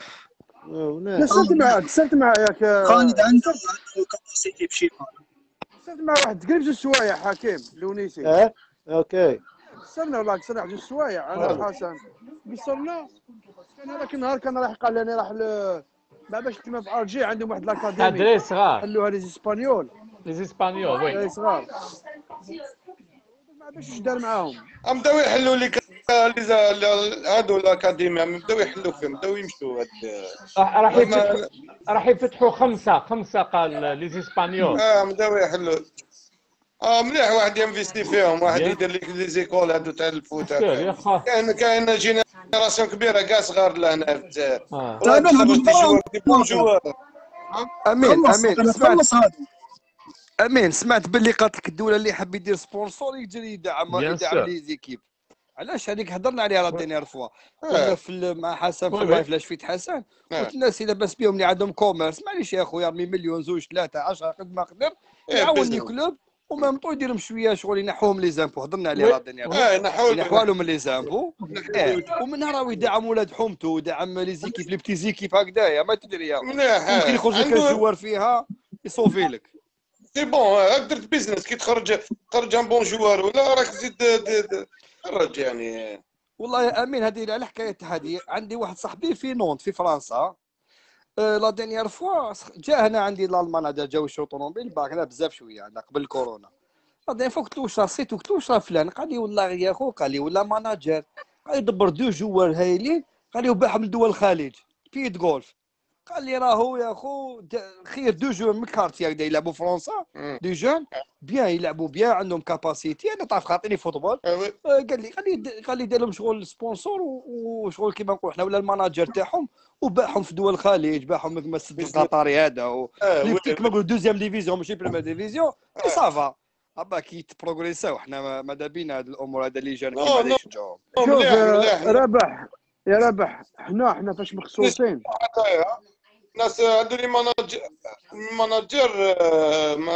سالت معاك خالد عنده كاباسيتي بشي سالت مع واحد تقريب 2 سوايع حكيم لونيسي. اوكي سالنا والله سالنا 2 سوايع انا حسن قصرنا. كان هذاك النهار كان راح قال لي راح ما باش كيما في الجي عندهم واحد لاكاديمي تدري صغار خلوها لي اسبانيول وي صغار ما باش دار معاهم بداو يحلوا لك هادو الاكاديميه بداو يحلوا فيهم بداو يمشوا راح يفتحوا خمسه قال لي اسبانيول. بداو يحلوا مليح واحد ينفيستي فيهم واحد يدير لك لي زيكول هادو تاع الفوت. كاين جينيراسيون كبيره كاع صغار لهنا في الجزائر. امين سمعت باللي قالت لك الدوله اللي حاب يدير سبونسور يقدر يدعم لي زيكيب. علاش هذيك هضرنا عليها لا دينيير فوا مع حسن في اللايف لاش فيت حسن قلت الناس اللي لاباس بهم اللي عندهم كوميرس معليش يا خويا 100 مليون 2 3 10 قد ما قدر يعاوني كلوب ومام طو يديرهم شويه شغل ينحوهم لي زامبو. هضرنا عليها لا دينيير ينحوا لهم لي زامبو ومنها راهو يدعم ولاد حومته ودعم لي زيكيب لي بتي زيكيب هكذايا ما تدري ممكن يخرج لك الجوار فيها يصوفي لك سي بون راك درت بيزنس كي تخرج ان بون جوار ولا راك تزيد تخرج يعني. والله يا امين هذه على حكايه هذه عندي واحد صاحبي في نونت في فرنسا لا دينيير فوا جا هنا عندي الالمان هذا جاو يشرو طوموبيل باك هنا بزاف شويه هذا قبل الكورونا. لا دينيير فوا قلت له واش راسيت قلت له واش راه فلان قال لي والله يا خو قال لي ولا ماناجر قال لي دبر 2 جوار هايلين قال لي وباعهم لدول الخليج بيت غولف قال لي راهو يا خو خير 2 جوار من الكارتي هكذا يلعبوا فرنسا دي جون بيان يلعبوا بيان عندهم كاباسيتي انا تعرف خاطيني فوتبول. قال لي دار لهم شغل سبونسور وشغل كيما نقولوا حنا ولا الماناجر تاعهم وباعهم في دول الخليج باعهم كما السد القطري هذا كيما نقولوا دوزيام ديفيزيون ماشي بريمير ديفيزيون اي صافا ابا كي تبروغريساو حنا ماذا بينا هاد الامور هذا اللي جانا كيما غادي يشجعوهم. شوف يا ربح حنا فاش مخصوصين الناس هادو لي ماناجر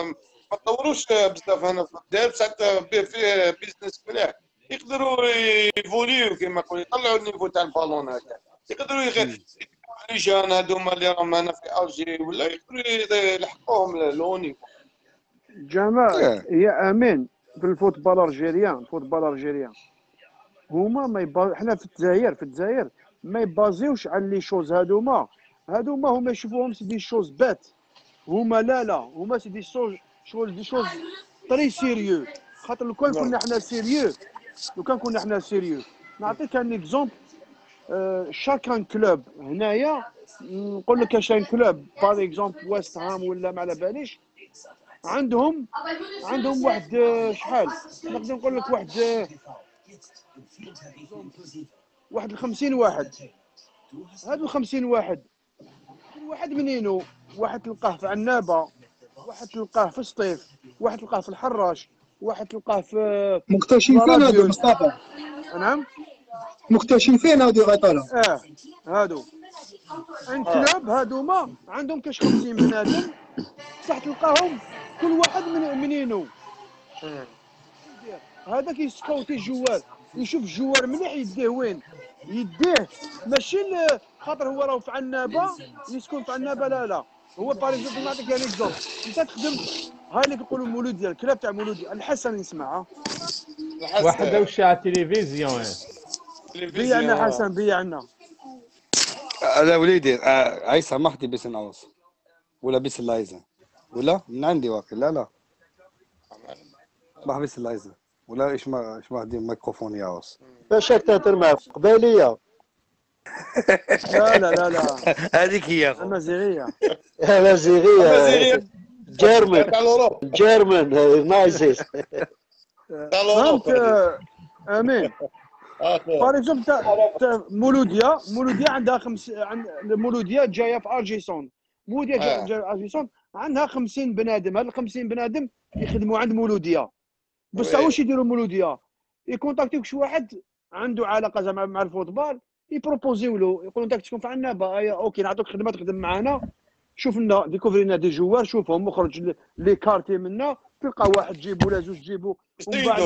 ما طوروش بزاف هنا في الدار، بصح فيه بيزنس مليح، يقدروا يفوليو كما يقولوا، يطلعوا النيفو تاع البالون هكا، يقدروا ليجان هذوما اللي راهم هنا في الجي ولا يقدروا يلحقوهم لو نيفو. جمال يا امين في الفوتبال الجيريان هما ما حنا في الجزائر ما يبازيوش على لي شوز هادوما هما يشوفوهم سي دي شوز بات، هما لا هما سي دي شوز طري سيريو، خاطر لو كان كنا حنا سيريو نعطيك ان اكزومبل. شاكان كلوب هنايا نقول لك شاكان كلوب باغ اكزومبل ويست هام ولا ما على باليش، عندهم واحد شحال نقدر نقول لك واحد 50 واحد. هادو 50 واحد كل واحد منينو، واحد تلقاه في عنابه، واحد تلقاه في سطيف، واحد تلقاه في الحراش، واحد تلقاه في مكتشفين هادو مصطفى. نعم مكتشفين هادو غيطوله. هادو انكلوب هادوما عندهم كاش 50 بنادم، بصح تلقاهم كل واحد منينو. هذاك يسكوتي الجوار، يشوف الجوار مليح يديه وين يديه، ماشي خاطر هو راه في عنابه يسكن في عنابه، لا هو باريزون نعطيك يعني اكزومبل، انت تخدم هاي اللي كيقولوا مولوديه الكلاب تاع مولوديه الحسن يسمعها واحد وش على التلفزيون بيعنا حسن بيعنا. لا وليدي عيسى ما حدي بيس نعوص ولا بيس اللايزه ولا من عندي واقع لا ما بيس اللايزه ولا ايش ما عندي ميكروفون يعوص باش تهضر معاه قباليه. لا هذيك هي امازيغيه جيرمان نايزيس. فهمت امين. باغ اكزومبل تاع مولوديا عندها مولوديا جايه في ارجيسون، مولوديا جايه في ارجيسون عندها 50 بنادم. هاد ال 50 بنادم يخدموا عند مولوديا، بصح واش يديروا مولوديا؟ يكونتاكتيوك شي واحد عنده علاقه زعما مع الفوتبال، يبروبوزيو له يقولوا انت تكون في عنابه اوكي نعطوك خدمه تخدم معنا، شوف لنا ديكوفرينا دي جوار، شوفهم وخرج لي كارتي منا، تلقى واحد جيبو ولا زوج جيبو ومن بعد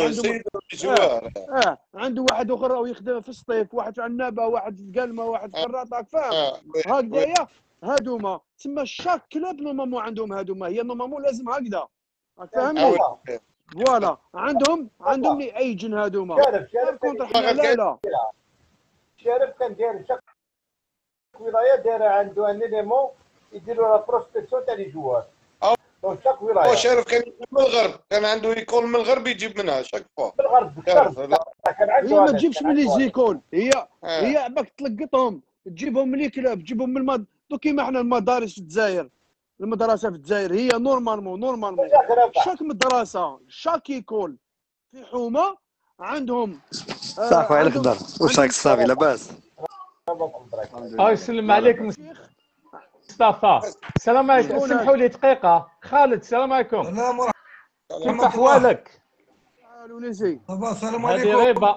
عنده واحد اخر او يخدم في الصيف، واحد في عنابه، واحد في قلمه، واحد في الراطاك، فاهم هكذايا. هادوما تسمى شاك كلوب نورمالمون عندهم، هادوما هي نورمالمون لازم هكذا، فهمني؟ فوالا عندهم لي ايجن هادوما كونتر حنا لا شارف كان داير شاك ولايه دايره عنده ان ليمون يديروا لا بروسبكسيون تاع لي جوار. شاك ولايه شارف كان من الغرب، كان عنده يكون من الغرب يجيب منها شاك فوا بالغرب هي ما تجيبش من لي زيكول، هي باك تلقطهم تجيبهم من الكلاب، تجيبهم من دوك كيما حنا المدارس في الجزائر، المدرسه في الجزائر هي نورمالمون شاك مدرسه شاك يكول في حومه عندهم صافي على خضر. واش راك صافي لاباس؟ يسلم عليك مصطفى. السلام عليكم، سمحوا لي دقيقه. خالد السلام عليكم. كيف احوالك؟ السلام عليكم. هذه ريبه.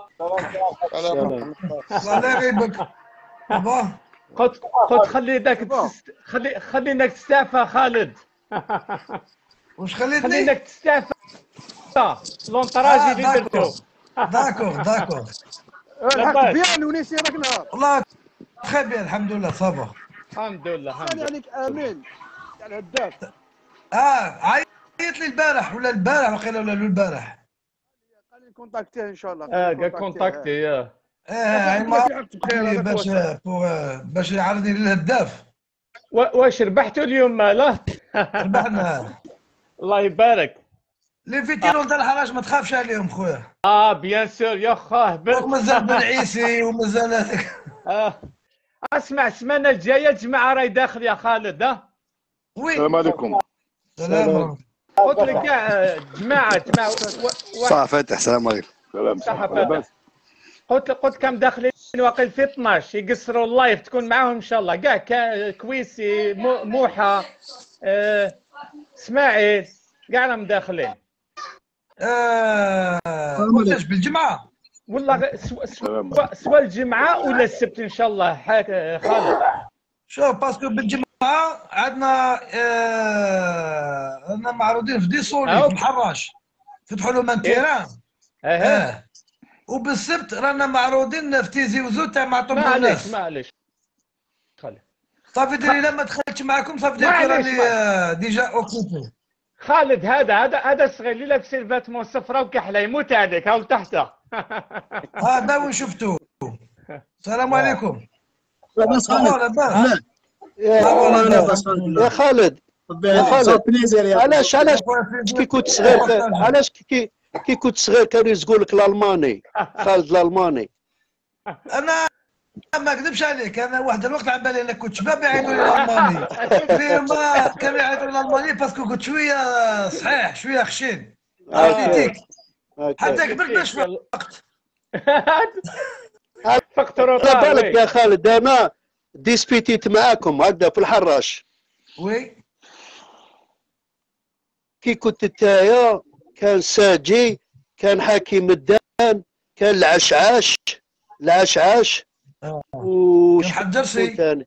الله يغيبك بابا. قلت خلي انك تستعفى خالد. واش خليتني؟ خلي انك تستعفى لونطراجي اللي درتو. داكور الحق بيان ونيسي راك نهار. والله تخي بيان الحمد لله صافا. الحمد لله عليك امين تاع الهداف. عيط لي البارح ولا وقيله ولا البارح. قال لي كونتاكتيه ان شاء الله. قال كونتاكتي باش يعرضني للهداف. واش ربحتوا اليوم؟ لا ربحنا الله يبارك. لي فيتيرون تاع الحراج ما تخافش عليهم خويا. بيان سور يا خاه ومازال بن عيسي ومازال هذاك. اسمع السمانه الجايه جماعه راهي داخل يا خالد. السلام عليكم. سلام. قلت لك كاع جماعه صافي فاتح. السلام عليكم. سلام. قلت كم داخلين واقيل في 12 يقصروا اللايف تكون معاهم ان شاء الله كاع كويسي موحى اسماعيل كاع راهم داخلين. وقتاش بالجمعه؟ والله سواء الجمعه ولا السبت ان شاء الله. خالد شوف باسكو بالجمعه عندنا عندنا معروضين في ديسولي في الحراش، فتحوا لهم ان تيران. وبالسبت رانا معروضين في تيزي وزو تاع معطوب الناس. معليش خلي صافي ديري لا ما دخلتش معاكم، صافي ديري راني ديجا اوكيبي. خالد هذا الصغير اللي لابس الفاتمون صفراء وكحله يموت عليك، هاو تحته. هذا وين شفتوه. السلام عليكم. لاباس خالد؟ يا خالد علاش كي كنت صغير علاش كي كنت صغير كانوا يزقوا لك الالماني خالد الالماني؟ انا ما نكذبش عليك، انا واحد الوقت على بالي انك كنت شباب يعيطوا لي الالماني. فيما كانوا يعيطوا لي الالماني باسكو كنت شويه صحيح شويه خشين اتليتيك، حتى كبرت باش فقت. فقت على بالك يا خالد انا ديسبيتيت معاكم هكذا في الحراش. وي كي كنت نتايا كان ساجي، كان حكيم الدان، كان العشعاش وش حجرسي ثاني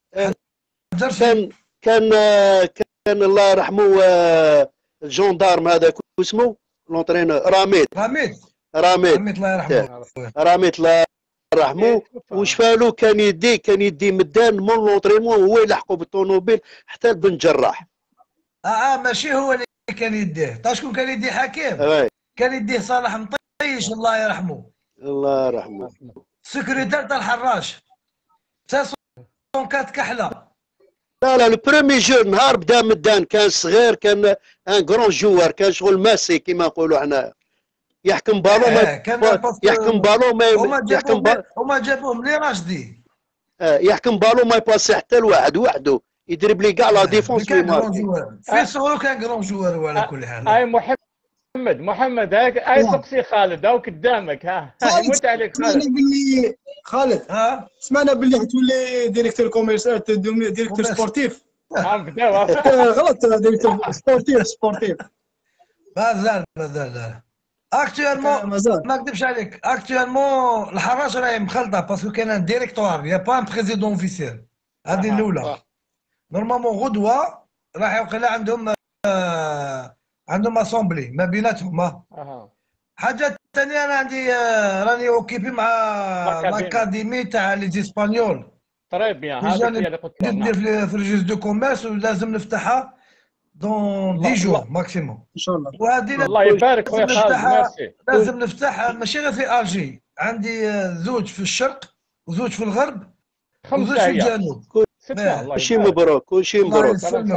كان الله يرحمه الجندارم هذاك اسمه لونطرينور راميد الله يرحمه. راميد الله يرحمه وشفالو كان يدي مدان من لونطرينمون هو يلحقوا بالطوموبيل حتى لبن جراح. ماشي هو اللي كان يديه، شكون كان يديه حكيم؟ كان يديه صالح مطيش الله يرحمه. الله يرحمه. سكرتير تاع الحراش 504 كحله. لا لو برومي جور نهار بدا مدان كان صغير، كان ان كرون جوار، كان شغل ماسي كيما نقولوا حنا، يحكم بالو يحكم بالو ما هما جابوهم لي راشدي. يحكم بالو ما يباسي حتى لواحد وحده، يدرب لي كاع لا ديفونس في صغرو كان كرون جوار وعلى كل حال. اي محمد هاي سقسي خالد هاو قدامك. يموت عليك خالد. سمعنا باللي حتولي ديريكتور كوميرسيال، ديريكتور سبورتيف. غلط، ديريكتور سبورتيف. مازال اكتوالمون ما نكذبش عليك، اكتوالمون الحراش راهي مخلطه باسكو كاين ديريكتوار يا با ان بريزيدون اوفيسيال. هذه الاولى. نورمالمون غدوه راح يوقع عندهم اسومبلي ما بيناتهم. حاجه ثانيه انا عندي راني اوكيبي مع الاكاديمي تاع لي زيسبانيول. طري بيان هذيك هي اللي قلت لك ندير في ريجيس دو كوميرس ولازم نفتحها دون 10 جور ماكسيموم ان شاء الله. وهذه الله يبارك خويا خالد. لازم نفتح ماشي غير في الجي، عندي زوج في الشرق وزوج في الغرب وزوج في الجنوب. كلشي مبروك كلشي مبروك.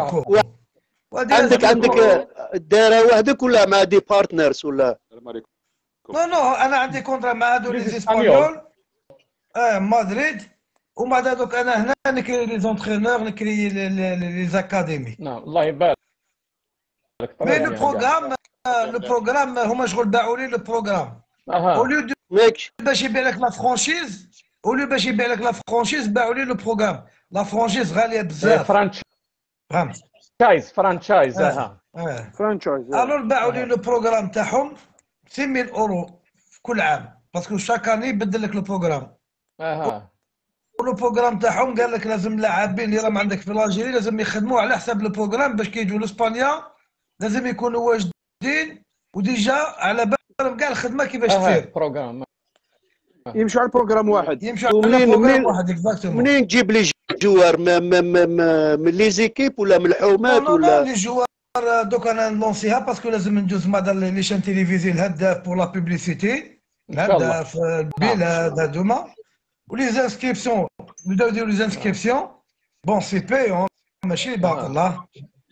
عندك الدائره وحدك ولا مع دي بارتنرز ولا؟ نو انا عندي كونترا مع هادو لي زيسبانيول مدريد، ومن بعد هذوك انا هنا نكري لي زونترينور، نكري لي زاكاديمي. نعم الله يبارك. مي لو بروغرام هما شغل باعوا لي لو بروغرام اوليو باش يبيع لك لا فرانشيز، باش يبيع لك لا فرانشيز باعوا لي لو بروغرام. لا فرانشيز غاليه بزاف. فهمت؟ فرانشايز فرانشايز. الور باعوا لي لو بروغرام تاعهم 6000 اورو في كل عام، باسكو شاك اني يبدل لك لو بروغرام. لو بروغرام تاعهم قال لك لازم اللاعبين اللي راهم عندك في لاجيري لازم يخدموا على حساب لو بروغرام باش كي يجوا لاسبانيا لازم يكونوا واجدين وديجا على بالهم كاع الخدمه كيفاش تصير. بروغرام يمشوا على بروغرام واحد. يمشوا على بروغرام واحد اكزاكتومون. منين تجيب لي جوار من لي زيكيب ولا من الحومات ولا؟ لا لي جوار دوك انا نلونسيها باسكو لازم ندوز مع لي شان تيليفيزي الهداف بور لا بوبليسيتي، الهداف البلاد هادوما. ولي زانسكريبسيون بداو يديروا لي زانسكريبسيون بون سي بايون ماشي باطل الله.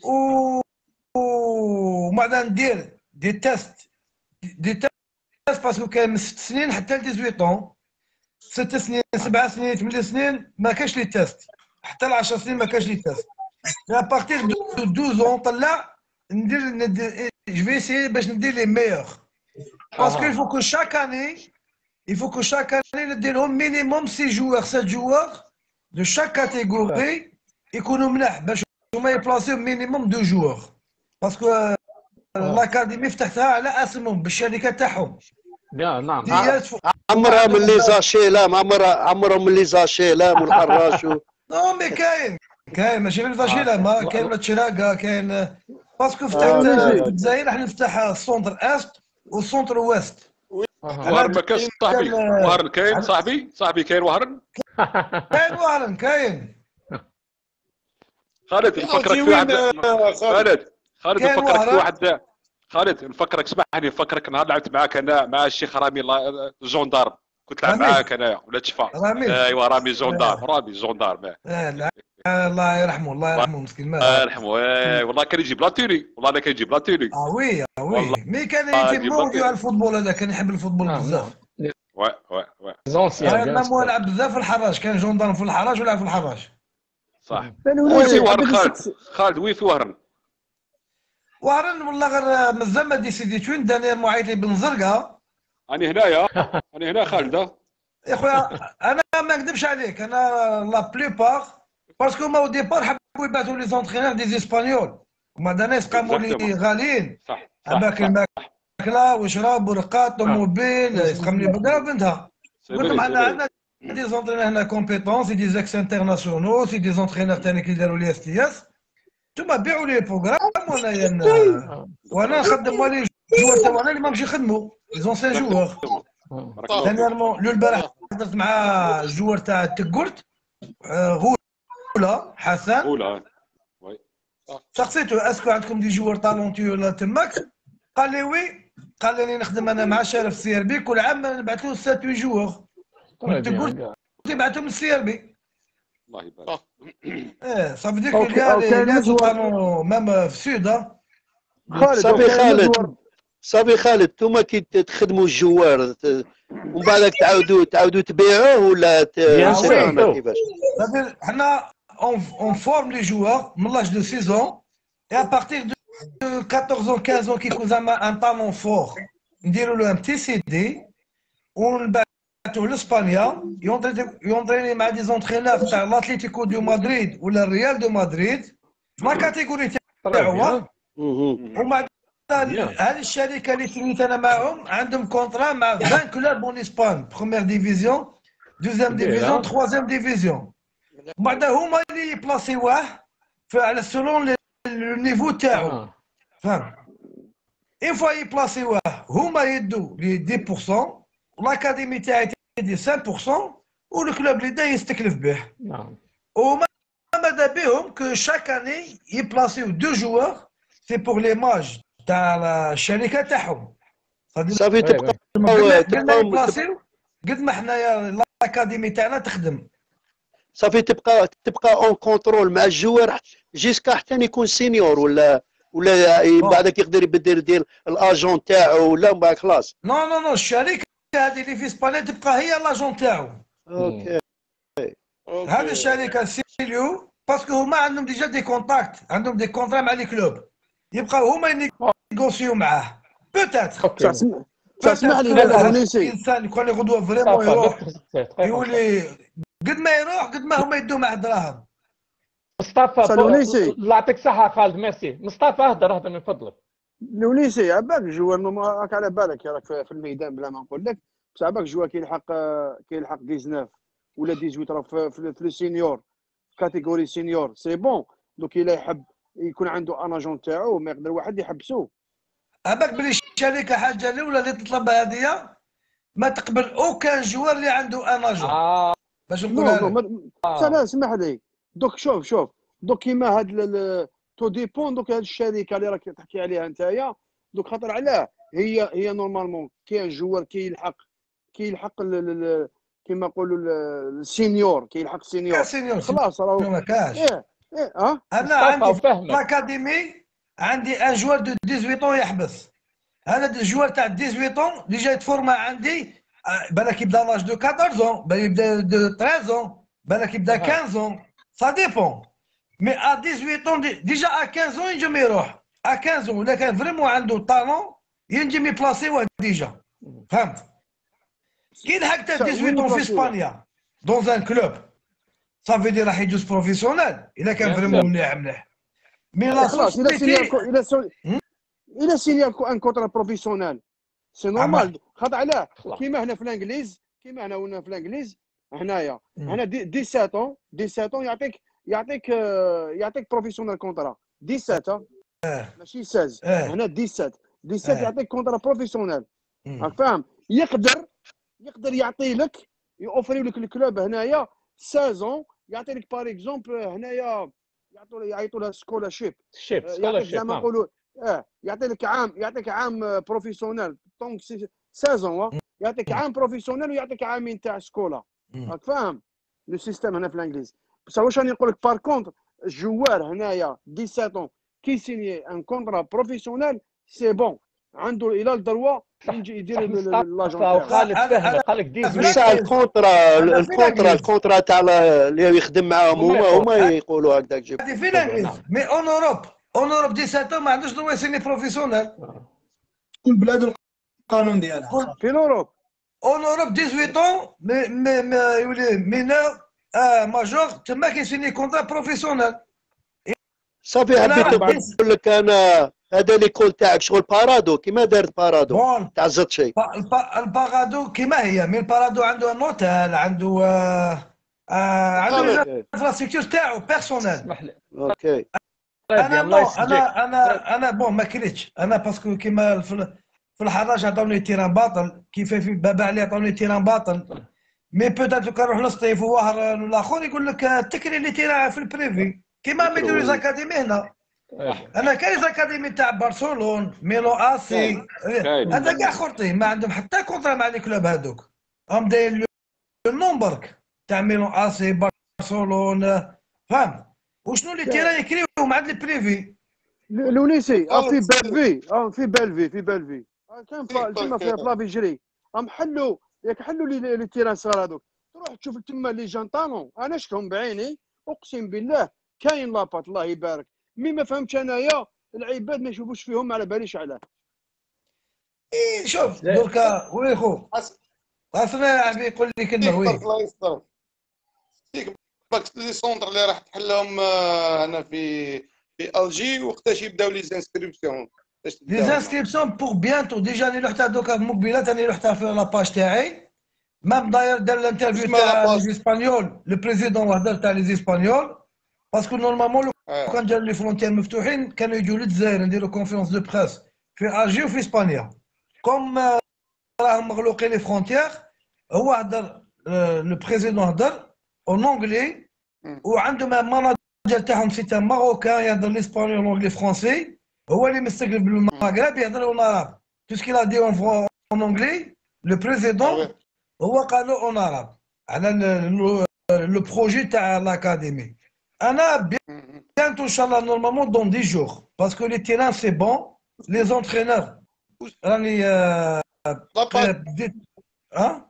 وبعدا ندير دي تيست باسكو كاين من 6 سنين حتى ل 18 ans، 6 سنين 7 سنين 8 سنين ما كاش لي تيست، حتى ل 10 سنين ما كاش لي تيست. ابارتيغ دو 12 ans طلع ندير جو في اسيي باش ندير لي ميور باسكو il faut que chaque année ندير لهم مينيموم 6 joueurs 7 joueurs de chaque catégorie يكونوا ملاح باش هما يبلاسيو مينيموم 2 joueurs باسكو الاكاديمي فتحتها على اسمهم بالشركه تاعهم. نعم عمرها من لي زاشي لا عمرها من لي زاشي لا من الحراش. نو مي كاين كاين ماشي غير فاشيلا ما كاين ماتشراكا كاين باسكو فتحت في الجزائر راح نفتح السونتر است والسونتر ويست. وهرن ما كاينش صاحبي، وهرن كاين صاحبي كاين وهرن كاين وهرن كاين. خالد نفكرك في واحد خالد نفكرك في واحد خالد نفكرك اسمحني نفكرك نهار لعبت معاك انا مع الشيخ رامي الجندار كنت لعب معاك انا ولا تشفى ايوا رامي الجندار الله يرحمه الله يرحمه مسكين الله يرحمه والله كان يجيب لاتيري والله انا كان يجيب لاتيري وي مي كان يتمودوا على الفوتبول هذا كان يحب الفوتبول بزاف انا مو لعب بزاف في الحراج كان جندار في الحراج ولعب في الحراج صح وين في وهرن خالد وين في وهرن والله غير مازال ما ديسيديت وين داني معيط لي بن زرقاء انا هنايا انا هنا خالد يا خويا انا ما نكذبش عليك انا لا بليبار باسكو ما او ديبار حبوا يبعثوا لي زونترينور دي اسبانيول وما داناش قاموا لي غاليين صح ماكله وشراب ورقات طوموبيل يسقم لي بدرا بنتها قلت لهم عندنا دي زونترينور هنا كومبيتونس دي زاكس انترناسيونال سي دي زونترينور ثاني كيديروا لي اس تي اس ثم بيعوا لي البروغرام وانا نخدم ولي جوار تاعنا اللي ما مشي يخدموا لي زونسيان جوار. ثانيا البارح هضرت مع الجوار تاع التكورت غوله حسن سقسيته اسكو عندكم دي جوار طالونتيو ولا تماك قال لي وي قال لي نخدم انا مع شرف سي ار بي كل عام نبعث له 7 جوار التكورت يبعثهم للسي ار بي الله يبارك صافي ديك اللي طالون مام في السود صافي خالد انتوما كي تخدموا الجوار ومن بعد تعاودوا تبيعوه ولا كيفاش؟ صافي حنا اون فورم لي جوار من لاج دو 6 ans et à partir de 14 ans 15 ans كيكون زعما ان طالون فور نديروا له ان بتي سي دي ونبعثوه لاسبانيا يونطريني مع دي زونترينور تاع الاتليتيكو دو مدريد ولا الريال دو مدريد في لا كاتيجوري تاعو ومع هذه الشركه اللي سميت انا معهم عندهم كونترا مع 20 كلوب اون اسبان بروميير ديفيزيون دوزيام ديفيزيون تخوازيام ديفيزيون وبعد هما اللي يبلاصيوه على سولون لو نيفو تاعو فهمت اون فوا يبلاصيوه هما يدوا لي 10% والاكاديمي تاعي تدي 5% والكلوب اللي دا يستكلف به وما ماذا بهم كو شاك اني يبلاصيو 2 جوار سي بور لي ماج تاع الشركه تاعهم صافي تبقى قد ما حنايا الاكاديمي تاعنا تخدم صافي تبقى اون كونترول مع الجوار جيسكا حتى يكون سينيور ولا بعدك يقدر يبدل ديال الاجون تاعو ولا من بعد خلاص نو الشركه هذه اللي في اسبانيا تبقى هي لاجون تاعو اوكي هذه الشركه سيليو باسكو هما عندهم ديجا دي كونتاكت عندهم دي كونترا مع لي كلوب يبقاو هما ينيغوسيو معاه بوتيتر اسمح لي هذا الانسان يكون غدوه فريمون يروح يولي قد ما يروح قد ما هما يدوا مع الدراهم. مصطفى الله يعطيك الصحة خالد ميرسي. مصطفى اهدر من فضلك. لونيسي عباك جوار راك على بالك راك في الميدان بلا ما نقول لك بصح عباك جوار كيلحق 19 ولا 18 راه في السينيور كاتيجوري سينيور سي بون دوك الا يحب يكون عنده ان اجون تاعو ما يقدر واحد يحبسوه. عباك بلي الشركه حاجه الاولى اللي تطلبها هذه ما تقبل اوكان جوار اللي عنده ان اجون. باش نقول لا اسمح لي دوك شوف دوك كيما هاد تو ديبون دوك هاد الشركه اللي راك تحكي عليها نتايا دوك خاطر علاه هي نورمالمون كاين جوار كيلحق كيما نقولوا السينيور كيلحق السينيور خلاص راه ما كاش انا عندي لاكاديمي عندي ان جوار دو 18 يحبس هذا الجوار تاع 18 اللي جاي تفورما عندي بالك يبدا لاج دو 14 بالك يبدا دو 13 بالك يبدا 15 سا ديبون مي ا 18 ديجا ا 15 ينجم يروح ا 15 ولا كان فريمون عنده طالون ينجم يبلاصيوه ديجا فهمت كي لحقت 18 في اسبانيا دون ان كلوب صافي دي راح يجوز بروفيسيونيل الا كان فريمون مليح مي لا سوسيتي الا سيني ان كونترا بروفيسيونيل سي نورمال خاطر علاه كيما هنا في الانجليز هنايا هنا 17 يعطيك يعطيك بروفيسيونال كونترا 17 ماشي 16 هنا 17 يعطيك كونترا بروفيسيونال راك فاهم. يقدر يعطي لك يوفريو لك الكلوب هنايا سازون يعطي لك باغ اكزومبل هنايا يعيطوا لها سكولارشيب يعطيك زعما نقولوا يعطيك عام بروفيسيونال دونك سازون يعطيك عام بروفيسيونال ويعطيك عامين تاع سكولا راك فاهم لو سيستيم هنا في الانجليز. بصح واش راني نقول لك بار كونتر الجوار هنايا 17 كي سيني ان كونترا بروفيسيونال سي بون عنده الى الدروا يدير لاجون تاعو. قال لك 18 الكونترا تاع اللي يخدم معاهم هما يقولوا هكذاك جيب هذه في الانجليز مي اون اوروب 17 ما عندوش دروا يسيني بروفيسيونال. كل بلاد القانون ديالها في الاوروب اون اوروب 18 يولي مينور ماجور تما كيسيني كونترا بروفيسيونال. صافي حبيت نقول لك انا هذا ليكول تاعك شغل بارادو كيما دارت بارادو تاع زدشي. البارادو كيما هي مي البارادو عنده نوتيل عنده الانفراستركتور تاعو بيرسونيل. اسمح لي اوكي انا بون ما كريتش انا باسكو كيما في الحراج عطاوني تيران باطل كيف في بابا علي عطاوني تيران باطل مي بوتيت كان نروح للصيف وواحد الاخر يقول لك تكري لي تيران في البريفي كيما يديروا لي زاكاديمي هنا. انا كاين زاكاديمي تاع برشلونه ميلو اسي هذا كاع خرطي ما عندهم حتى كونترا مع لي كلوب هذوك هم دايرين النوم برك تاع ميلو اسي برشلونه فهم وشنو اللي تيران يكريو مع البريفي لونيسي في بلفي كان تما في بلافيجري هم حلوا لي تيران صغار هذوك تروح تشوف تما لي جان طالون انا شفتهم بعيني اقسم بالله كاين لاباط الله يبارك مي ما فهمتش انايا العباد ما يشوفوش فيهم على باليش علاه. شوف دركا وي خو اصلا عبي يقول لي كلمه وي الله يستر باك لي سونتر اللي راح تحلهم هنا في الجي وقتاش يبداو لي زانسكريبسيون بور بيانتو ديجا راني رحت دوكا مقبله راني رحت في لاباج تاعي مام داير دار الانترفيو تاع لي اسبانيول لو بريزيدون وهدر تاع لي اسبانيول باسكو نورمالمون كان جاو لي فرونتيير مفتوحين كانوا يجوا للجزائر نديروا كونفيرونس دو بريس في الجي وفي اسبانيا كوم راهم مغلوقين لي فرونتيير هو هدر لو بريزيدون هدر اون اونغلي وعندهم ماناجر تاعهم سيتا ماروكان يهدر الاسبانيول والانجلي فرونسي هو اللي مستقلب بالمغرب يهدر اون عرب توسكي لا دي اون اونغلي لو بريزيدون هو قالوا اون عرب على لو بروجي تاع لاكاديمي. انا bientôt inchallah normalement dans 10 jours parce que les terrains c'est bon les entraîneurs راني ها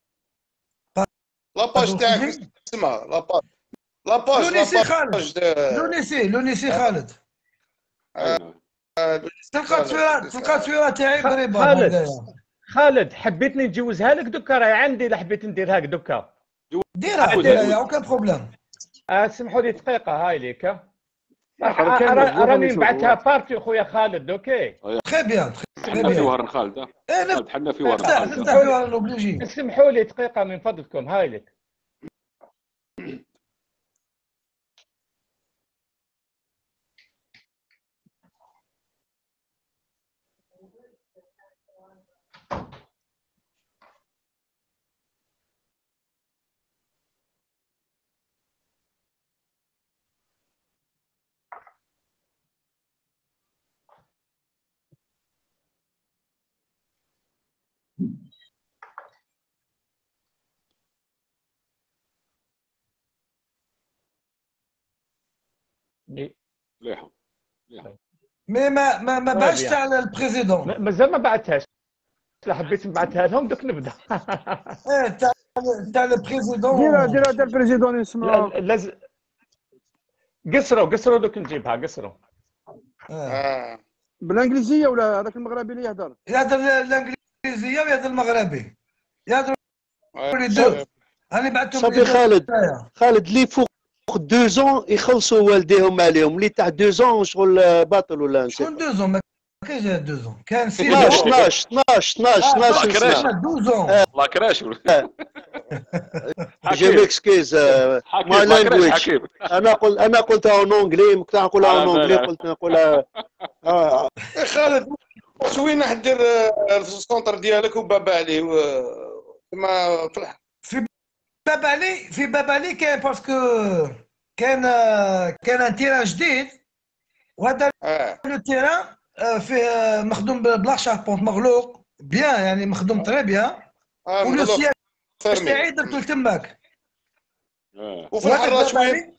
لاباج تاعك اسمها لاباج لونيسي خالد تلقى التصويره تاعي قريبه. خالد حبيتني نجوزها لك دوكا راهي عندي الا حبيت نديرها لك دوكا ديرها اوكا بروبليم. اسمحوا لي دقيقه هاي ليك راني نبعثها بارتي خويا خالد اوكي تري بيان حنا في وهران خالد حنا في وهران خالد اسمحوا لي دقيقه من فضلكم هاي لك مليحه مي ما بعثش تاع البريزيدون مازال ما بعثهاش لا حبيت نبعثها لهم دوك نبدا تاع البريزيدون ديرها تاع البريزيدون اسمها لازم قصروا دوك نجيبها قصروا بالانجليزيه ولا هذاك المغربي اللي يهضر الانجليزيه ويهضر المغربي يهضر لي دو انا بعثتهم صافي خالد لي فوق 2 ans يخلصوا والديهم عليهم اللي تاع 2 ans شغل باطل ولا شكون 2 ans كاينش 12 كان 12 الله كراش جي ميكسكيز ماي لانجويج انا قلتها اون اونجلي كنت نقولها اون اونجلي قلت نقولها خالد وين راح دير في السونتر ديالك وبابا عليه كما في بابا علي كاين باسكو كان ان تيران جديد وهذا لو تيران فيه مخدوم بلا شاربونت مغلوق بيان يعني مخدوم تري بيان ولو سياج تاعي درتو لتماك وفي الحراش وين؟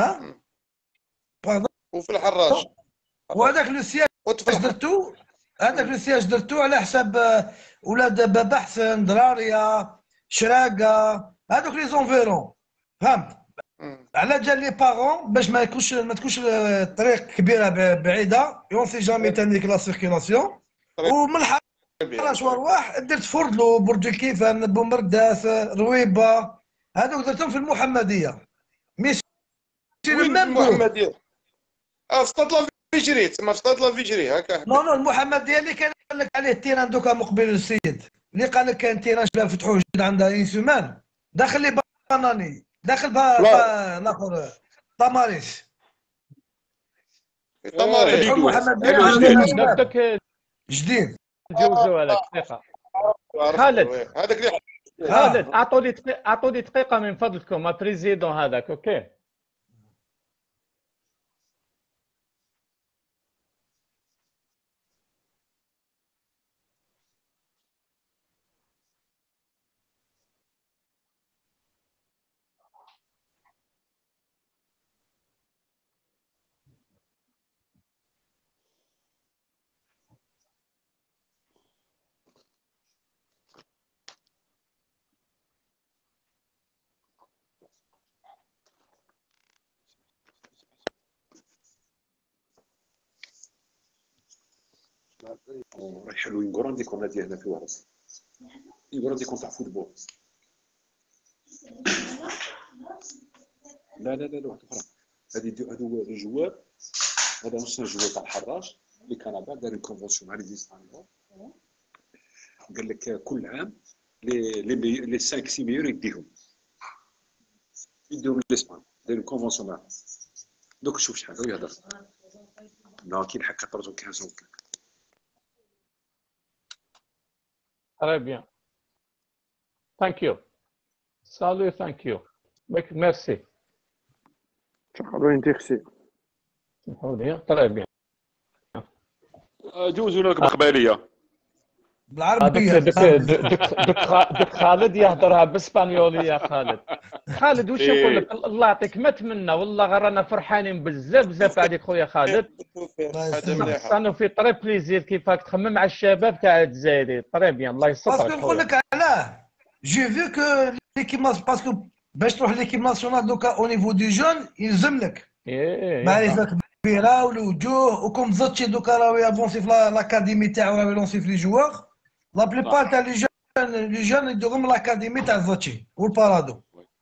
وفي الحراش وهذاك لو سياج درتو على حساب ولاد بابا حسن دراريه شراقه هذوك لي زونفيرون فهمت على جال لي بارون باش ما تكونش الطريق كبيره بعيده يونسي جامي تانيك لا سيركيلاسيون ومن الحراش وارواح درت فردلو برج الكيفان بومرداس رويبه هذوك درتهم في المحمديه ماشي المحمديه في سطات لافيجري تما في سطات لافيجري هكا نو المحمديه اللي كان لك عليه التيران دوكا مقبل السيد اللي قال لك كان تيران شباب فتحوه جديد عندها اين سومان داخل لي باناني داخل الاخر طماريس جديد جوزوا هذاك دقيقه خالد هذاك خالد اعطوني دقيقه من فضلكم البريزيدون هذاك اوكي راح يحلوا ينقرون ديك ولا دي هنا في ورس ينقرون ديك تاع فوتبول لا واحد اخرى هادو الجوار هذا نص الجوار تاع الحراش اللي كندا داروا كونفونسيون مع لي اسبانيول قال لك كل عام لي 5 6 مليون يديهم لاسبان داروا كونفونسيون معاهم دوك شوف شحال هو يهضر لا كاين حق 14 15 Très bien. Thank you. Salut, thank you. Merci. Très bien. جوزوا لك بقباليه بالعربيه دك خالد يهضرها بالاسبانيوليه خالد واش نقول لك الله يعطيك ما تمنى والله غير رانا فرحانين بزاف عليك خويا خالد انا في طري بليزير كيفاك تخمم مع الشباب تاع الجزائري طري بيان الله يصبرك باسكو نقول لك علاه جي في كو ليكيب باسكو باش تروح ليكيب ناسيونال دوكا او نيفو دي جون يلزم لك معرفه كبيره والوجوه وكم زدتي دوكا راهو يافونسي في لاكاديمي تاعو راهو يلونسي في لي جوار لا بليبار تاع لي جون يدوهم لاكاديمي تاع زوتشي والبارادو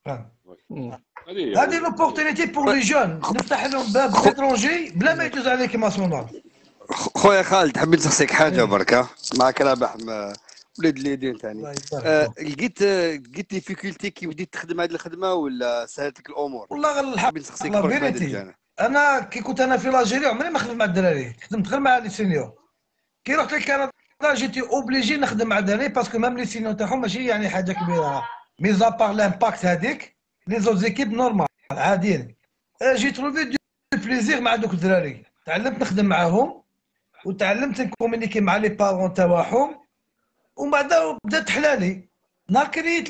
هذه لوبورتينيتي بور لي جون نفتح لهم باب ليترونجي بلا ما يدوز على ليكيب ناسيونال خويا خالد حبيت نسقسيك حاجه بركه معك رابح ولاد اليدين ثاني لقيت ديفيكولتي كي بديت تخدم هذه الخدمه ولا سهلتك الامور؟ والله الحق انا كي كنت انا في لاجيري عمري ما خدمت مع الدراري خدمت غير مع لي سينيور كي رحت لكندا جيتي اوبليجي نخدم مع الدراري باسكو ميم لي سينيور تاعهم ماشي يعني حاجه كبيره ميزا بار لامباكت هذيك لي زوت زيكيب نورمال عاديين جي تروفي دو بليزير مع دوك الدراري تعلمت نخدم معاهم وتعلمت نكومونيكي مع لي بارون تاعهم ومن بعد بدات حلالي نهار كريت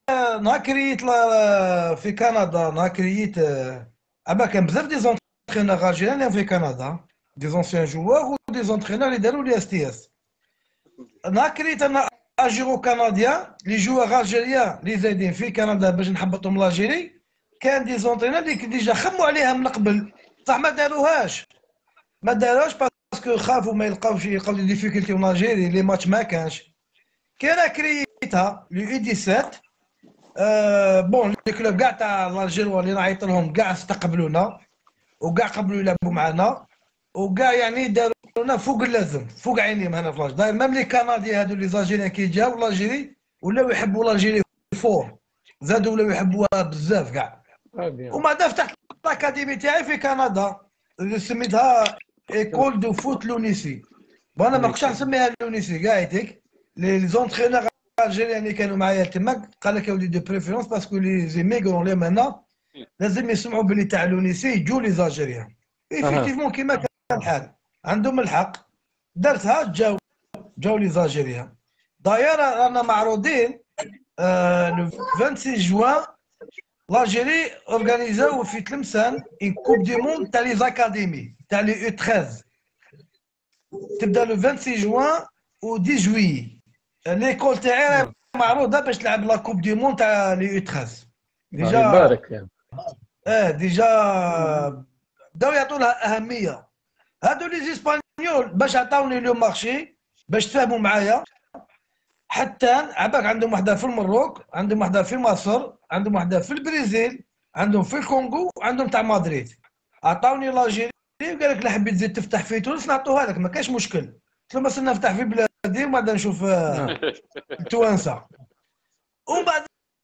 في كندا نهار كريت كان بزاف دي زونترينور الجيريان في كندا دي زونسيان جوار ودي زونترينور اللي داروا لي اس تي اس نهار كريت انا اجيرو كنديان لي جوار الجيريان اللي زايدين في كندا باش نحبطهم لاجيري كان دي زونترينور اللي ديجا خموا عليها من قبل صح ما داروهاش باسكو خافوا ما يلقاوش لي ديفيكولتي لاجيري لي ماتش ما كانش كان كريتها لو اي 17 بون لي كلوب كاع تاع الجيروا اللي نعيط لهم كاع استقبلونا وكاع قبلوا يلعبوا معنا وكاع يعني داروا برشلونه فوق اللازم، فوق عينيهم هنا في لاج. داير ميم لي كندي هادو لي زالجيريان كي جاو لاجيري ولاو يحبوا لاجيري فور، زادوا ولاو يحبوها بزاف كاع. ومن بعد فتحت الاكاديمي تاعي في كندا اللي سميتها ايكول دو فوت لونيسي. وانا ما نقدرش نسميها لونيسي كاع يتيك. لي زونترينور الجيريان اللي كانوا معايا تماك قال لك يا ولدي دو بريفيرونس باسكو لي زيميغرون لي مانا لازم يسمعوا بلي تاع لونيسي يجوا لي زالجيريان. ايفيكتيفمون كيما كان الحال عندهم الحق، درتها جاو لي زالجيريان. داير رانا معروضين لو 26 جوان l'Algérie organisaو في تلمسان une coupe du monde تاع لي زاكاديمي تاع لي U 13 تبدا لو 26 جوان و 10 جويي. ليكول تاعي معروضه باش تلعب لا كوب دي مون تاع لي U 13 ديجا. يبارك يعني. ديجا بداو يعطوا لها اهميه. هادو لي زيسبانيول باش عطاوني لو مارشي باش تفاهموا معايا. حتى عباك عندهم وحده في المروك، عندهم وحده في مصر، عندهم وحده في البرازيل، عندهم في الكونغو، وعندهم تاع مدريد. عطاوني لاجيري وقال لك لا حبيت تزيد تفتح في تونس نعطوها لك ما كاش مشكل. قلت له بس نفتح في بلادي ومن بعد نشوف التوانسه. ومن بعد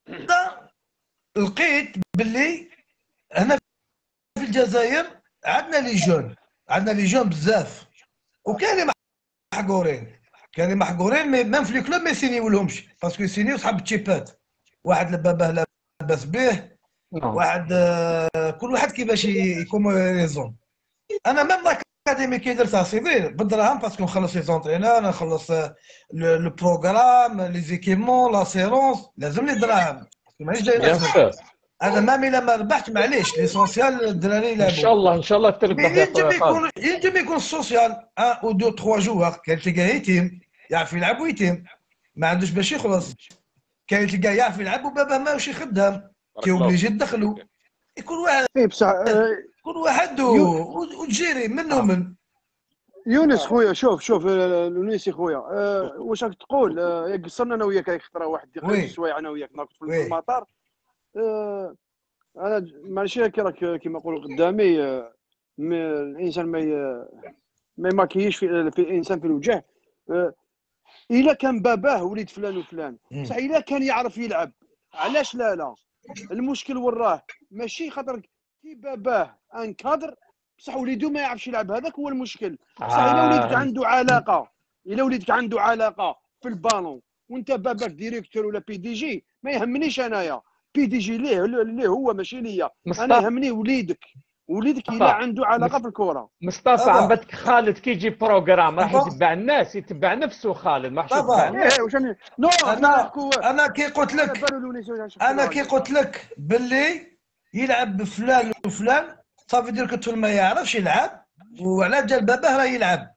لقيت باللي هنا في الجزائر عندنا لي جون بزاف، وكاين اللي محقورين. كان اللي محقورين ميم في الكلوب ما يسينيولهمش باسكو يسينيو صحاب التشيبات. واحد لباباه لاباس به، واحد كل واحد كيفاش يكون ريزون. انا ميم الاكاديمي كي درتها سيدي بالدراهم باسكو نخلص لي زونترينور، نخلص لو بروغرام، لي زيكيمون، لا سيرونس، لازم لي دراهم مانيش جاي نخسر. انا مامي لما ربحت معليش ليسونسيال الدراري يلعبوا ان شاء الله تربح. ينجم يكون السوسيال 1 او 2 3 جوار. كاين تلقاه يتيم يعرف يلعب ويتيم ما عندوش باش يخلص، كاين تلقاه يعرف يلعب وبابا ماهوش خدام كي اوبليجي تدخلوا. كل واحد بصح كل واحد وتجيري منه من يونس خويا. شوف لونيسي خويا، واش راك تقول؟ قصرنا انا وياك خطره واحد دقيقه سوايع انا وياك كنت في المطار. انا ماشي راك كيما نقولوا قدامي الانسان ما يماكيش في الانسان في الوجه. الا كان باباه وليد فلان وفلان بصح الا كان يعرف يلعب علاش لا المشكل وراه ماشي خاطر كي باباه ان كادر بصح وليدو ما يعرفش يلعب. هذاك هو المشكل. بصح الا وليدك عنده علاقه في البالون وانت باباك ديريكتور ولا بي دي جي ما يهمنيش انايا. بي دي جي ليه هو ماشي ليا. انا يهمني وليدك الا عنده علاقه في الكره. مصطفى عم بدك خالد كي يجي بروغرام راح يتبع الناس، يتبع نفسه خالد ما راحش يتبع الناس. نو انا كي قلت لك باللي يلعب بفلان وفلان صافي دير كتفل ما يعرفش يلعب وعلى جال باباه راه يلعب.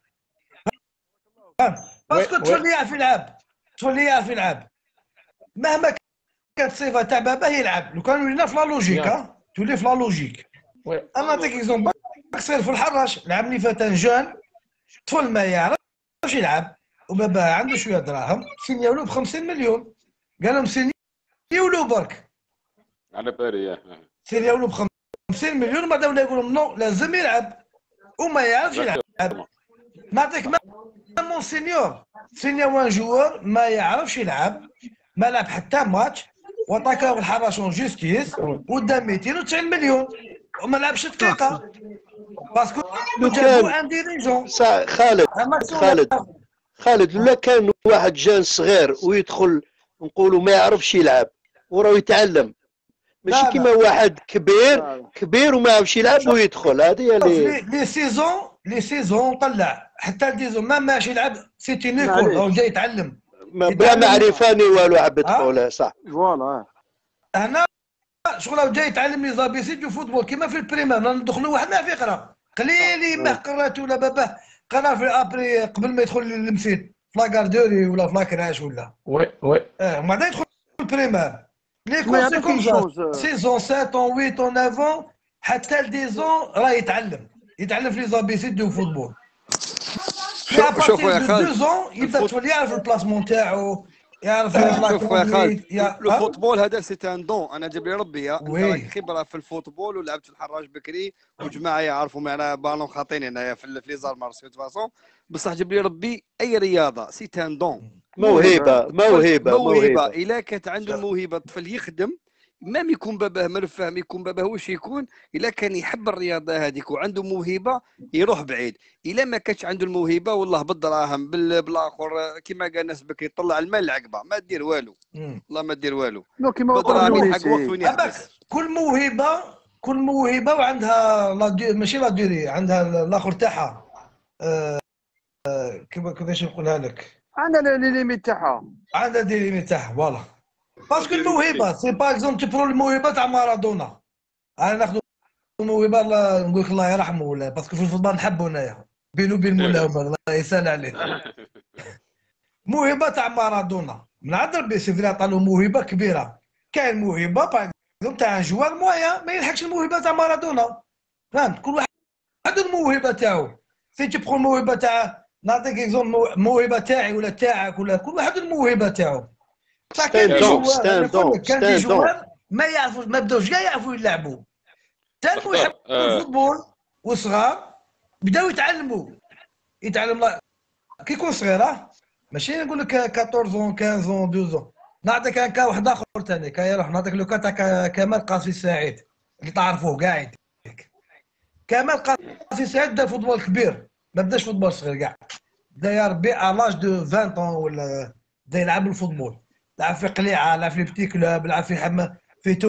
باسكو الطفل اللي يعرف يلعب مهما كانت الصفه تاع باباه يلعب. لو كان ولينا في لا لوجيك تولي في لا لوجيك. انا نعطيك اكزومبل صغير في الحراش لعبني فتى جون طفل ما يعرفش يلعب وباباه عنده شويه دراهم سينياو له ب 50 مليون. قال لهم سينياو له برك على بالي سينياو له ب 50 مليون. بعد ولا يقول لهم نو لازم يلعب وما يعرفش يلعب. نعطيك مون سينيور وان جوار ما يعرفش يلعب ما لعب حتى ماتش وطاكاو الحراش اون جوستيس قدام 290 مليون وما لعبش دقيقه باسكو جابو ان ديريجون. خالد ولا كان واحد جان صغير ويدخل نقولوا ما يعرفش يلعب وراه يتعلم ماشي كيما واحد كبير وما يعرفش يلعب ويدخل. هذه هي لي سيزون طلع حتى ديزون ما ماشي يلعب سيتي نيكول هو جاي يتعلم بلا معرفاني والو عبد تقولها صح. فوالا هنا شغل جاي يتعلم لي زابيسي دو فوتبول كيما في البريمير ندخلوا واحد ما يعرف يقرا قليل ما قرات ولا باباه قرا في الابري قبل ما يدخل للمسيد في لاكاردوري ولا في لاكراش ولا وي ومن بعد يدخل البريمير لي كونسيكونس سيزون 7 8 9 حتى ل 10 راه يتعلم في لي زابيسي دو فوتبول. شوفوا يا خالد 2 يبدا الطفل يعرف البلاسمون تاعو يعرف شوف يا خالد الفوتبول هذا سي ان دون. انا جاب لي ربي انت راك خبره في الفوتبول ولعبت في الحراج بكري وجماعه يعرفوا معنا بالون خاطين هنايا في لي زارمارس دو فاسون. بصح جاب لي ربي اي رياضه سي ان دون، موهبه. الا كانت عنده الموهبه الطفل يخدم مام يكون باباه مرفه يكون باباه واش يكون، الا كان يحب الرياضه هذيك وعنده موهبه يروح بعيد. الا ما كانش عنده الموهبه والله بالدراهم بالاخر كيما قال الناس بكري طلع المال العقبه ما دير والو. والله ما دير والو. بالدراهم يلحق وقت وين يحبس. كل موهبه وعندها ماشي لا ديري، عندها الاخر تاعها كيفاش نقولها لك، عندها لي ليميت تاعها، عندها دي ليميت تاعها فوالا. باسكو الموهبه سي باغ اكزومبل تبرو الموهبه تاع مارادونا، انا ناخذ الموهبه نقول لك الله يرحمه ولا باسكو في الفوتبال نحبو انايا بينو وبين مولاهم الله يسهل عليه. موهبه تاع مارادونا من عند ربي سيدي عطالو موهبه كبيره. كاين موهبه باغ اكزومبل تاع جوار مويا ما يلحقش الموهبه تاع مارادونا، فهمت؟ كل واحد عنده الموهبه تاعو. سي تبخو الموهبه تاع نعطيك اكزومبل موهبه تاعي ولا تاعك ولا كل واحد الموهبه تاعو. كان دي جوار ما يعرفوش ما بداوش كاع يعرفوا يلعبوا، تالمو يحبوا الفوتبول وصغار بداو يتعلموا كي يكون صغير ماشي نقول لك 14 15 12. نعطيك كا واحد اخر ثاني يروح نعطيك لو كا كمال قاسي سعيد اللي تعرفوه قاعد. كمال قاسي سعيد بدا فوتبول كبير ما بداش فوتبول صغير كاع، بدا يا ربي الاج دو 20 ولا بدا يلعب الفوتبول، لعب في قليعه، لعب في بتي كلوب، لعب في